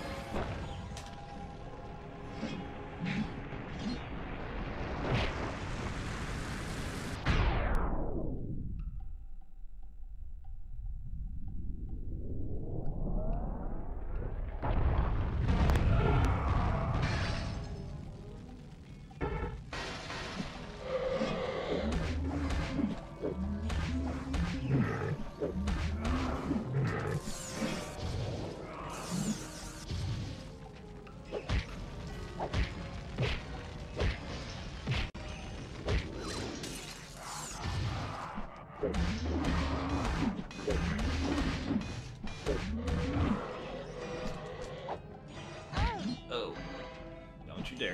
Oh, don't you dare.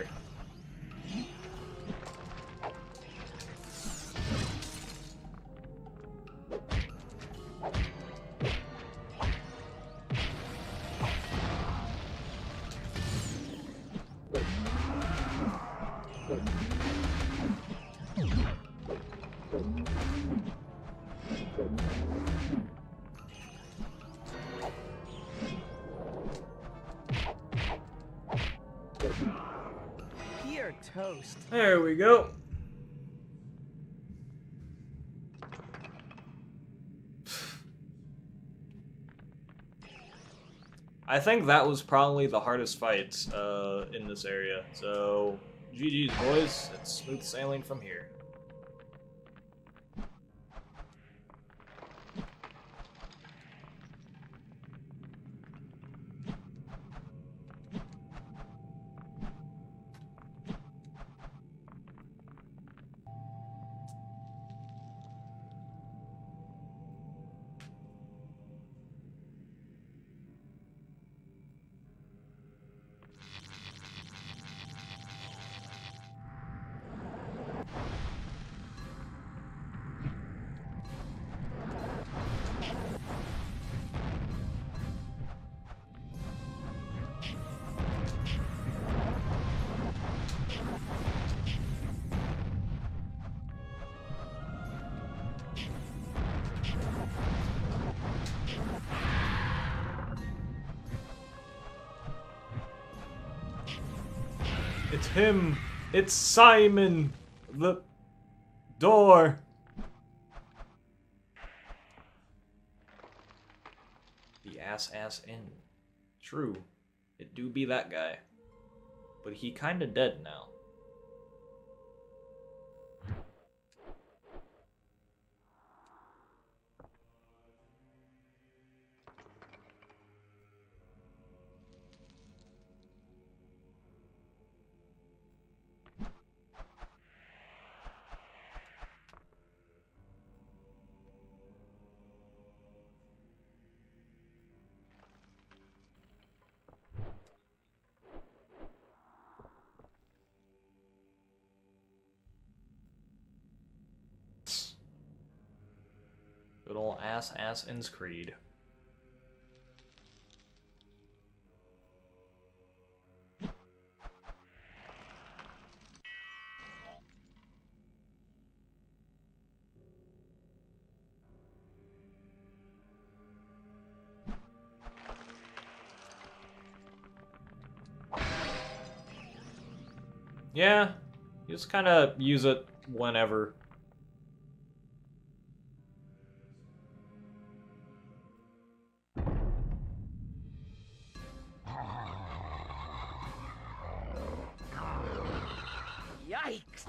You're toast. There we go. I think that was probably the hardest fight in this area. So, GG's boys, it's smooth sailing from here. It's him! It's Simon! The door! The ass in. True. It do be that guy. But he kinda dead now. Good ol' Assassin's Creed. Yeah, you just kind of use it whenever. Yikes!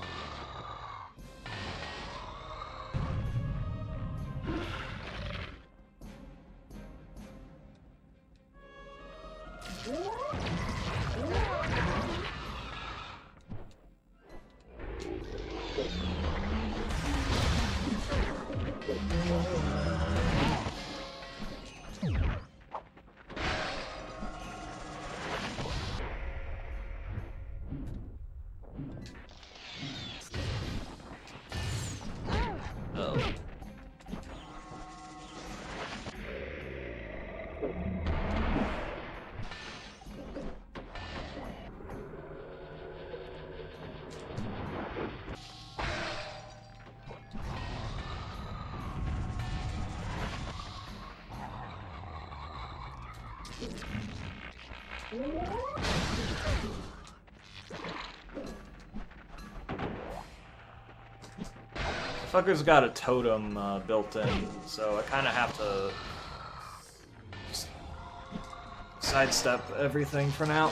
Oh. Fucker's got a totem built in, so I kind of have to just sidestep everything for now.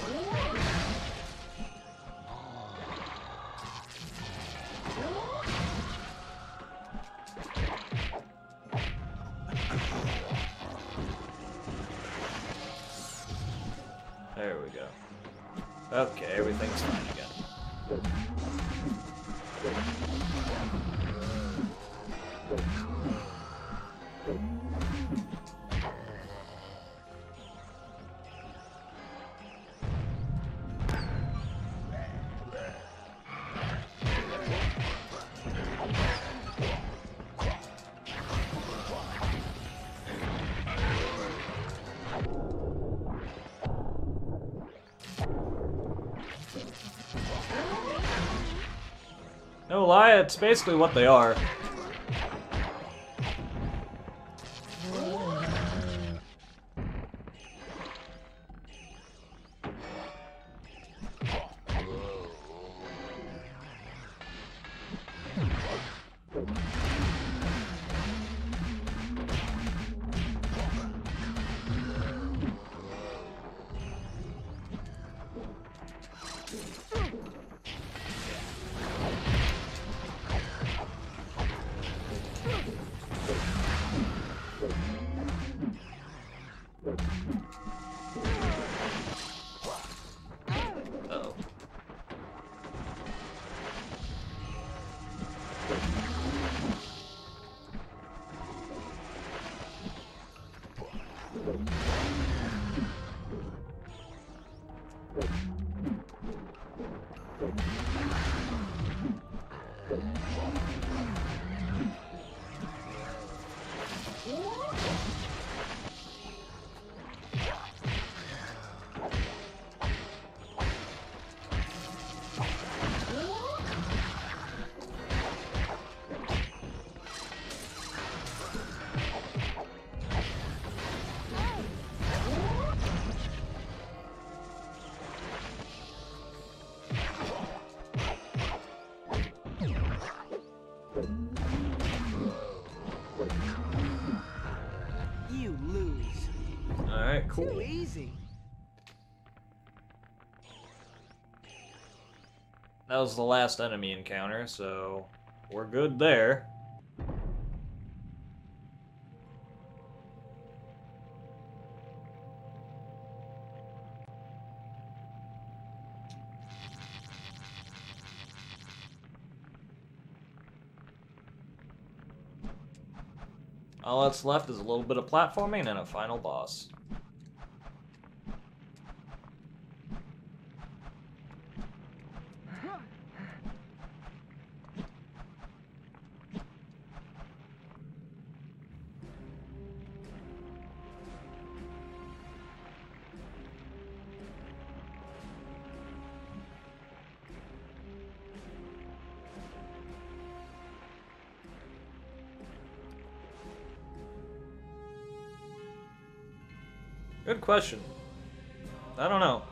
There we go. Okay, everything's fine again. No lie, it's basically what they are. Uh-oh. You lose. Alright, cool. Too easy. That was the last enemy encounter, so we're good there. All that's left is a little bit of platforming and a final boss. Good question. I don't know.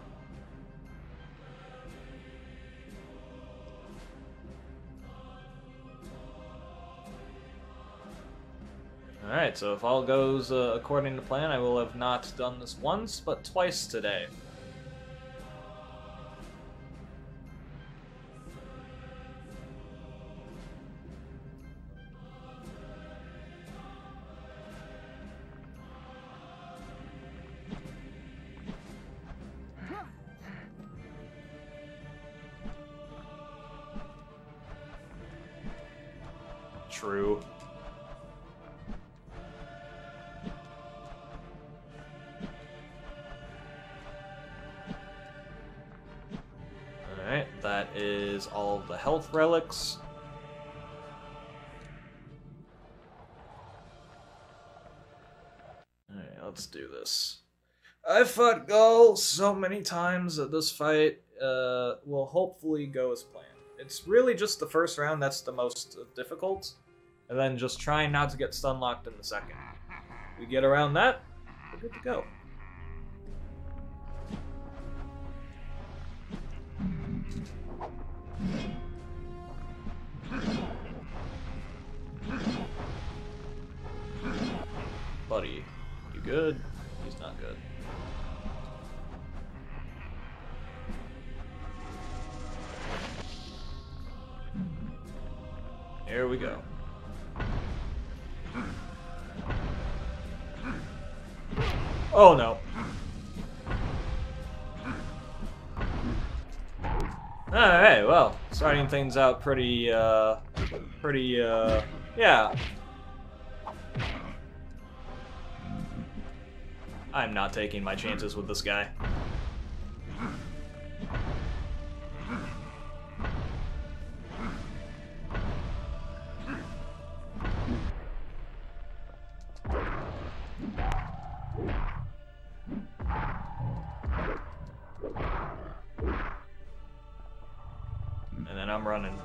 Alright, so if all goes according to plan, I will have not done this once, but twice today. True. Alright, that is all of the health relics. Alright, let's do this. I fought Gull so many times that this fight will hopefully go as planned. It's really just the first round that's the most difficult, and then just trying not to get stun locked in the second. If we get around that, we're good to go. Buddy, you good? He's not good. Here we go. Oh no. Alright, well, starting things out pretty, yeah. I'm not taking my chances with this guy. And then I'm running.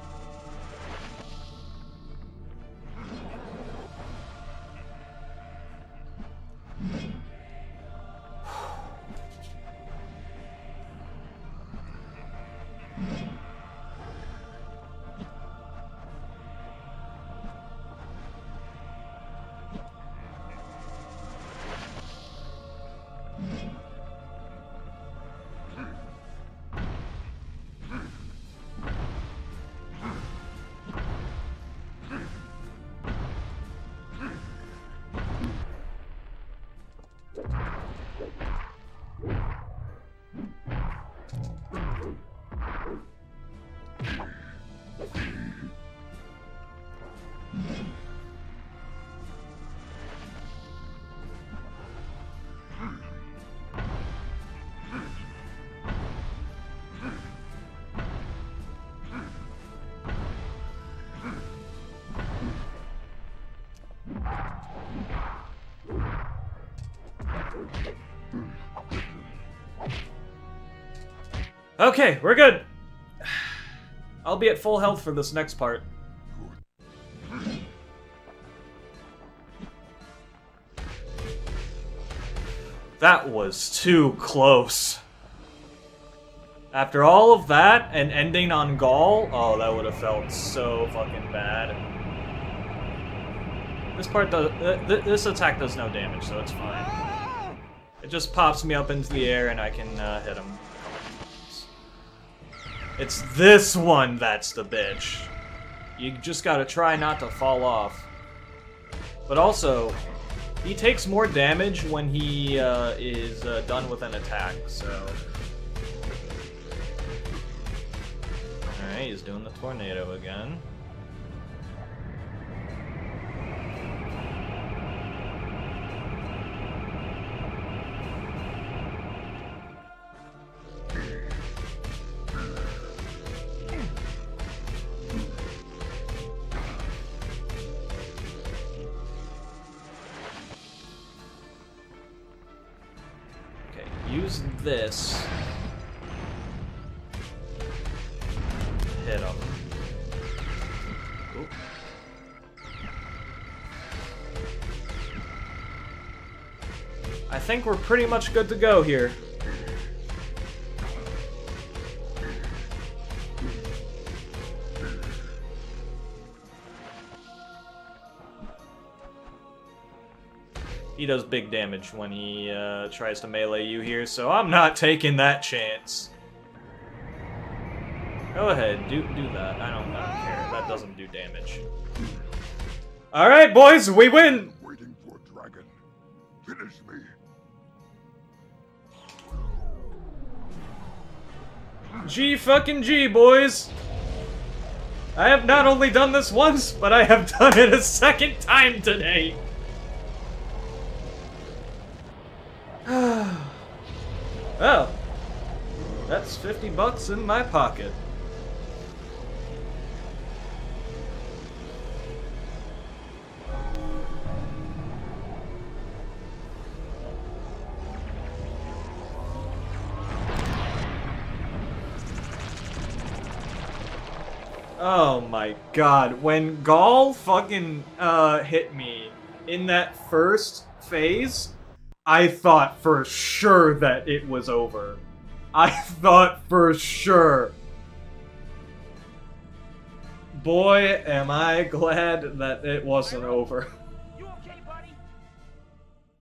Okay, we're good. I'll be at full health for this next part. That was too close. After all of that and ending on Gaul, oh, that would have felt so fucking bad. This part does. This attack does no damage, so it's fine. It just pops me up into the air and I can hit him. It's this one that's the bitch. You just gotta try not to fall off. But also, he takes more damage when he is done with an attack, so... Alright, he's doing the tornado again. Use this. Hit him. Ooh. I think we're pretty much good to go here. He does big damage when he tries to melee you here, so I'm not taking that chance. Go ahead, do that. I don't care. That doesn't do damage. All right, boys, we win. Waiting for a dragon. Finish me. G fucking G, boys. I have not only done this once, but I have done it a second time today. Oh, that's 50 bucks in my pocket. Oh my god, when Gaul fucking hit me in that first phase, I thought for sure that it was over. I thought for sure. Boy, am I glad that it wasn't over.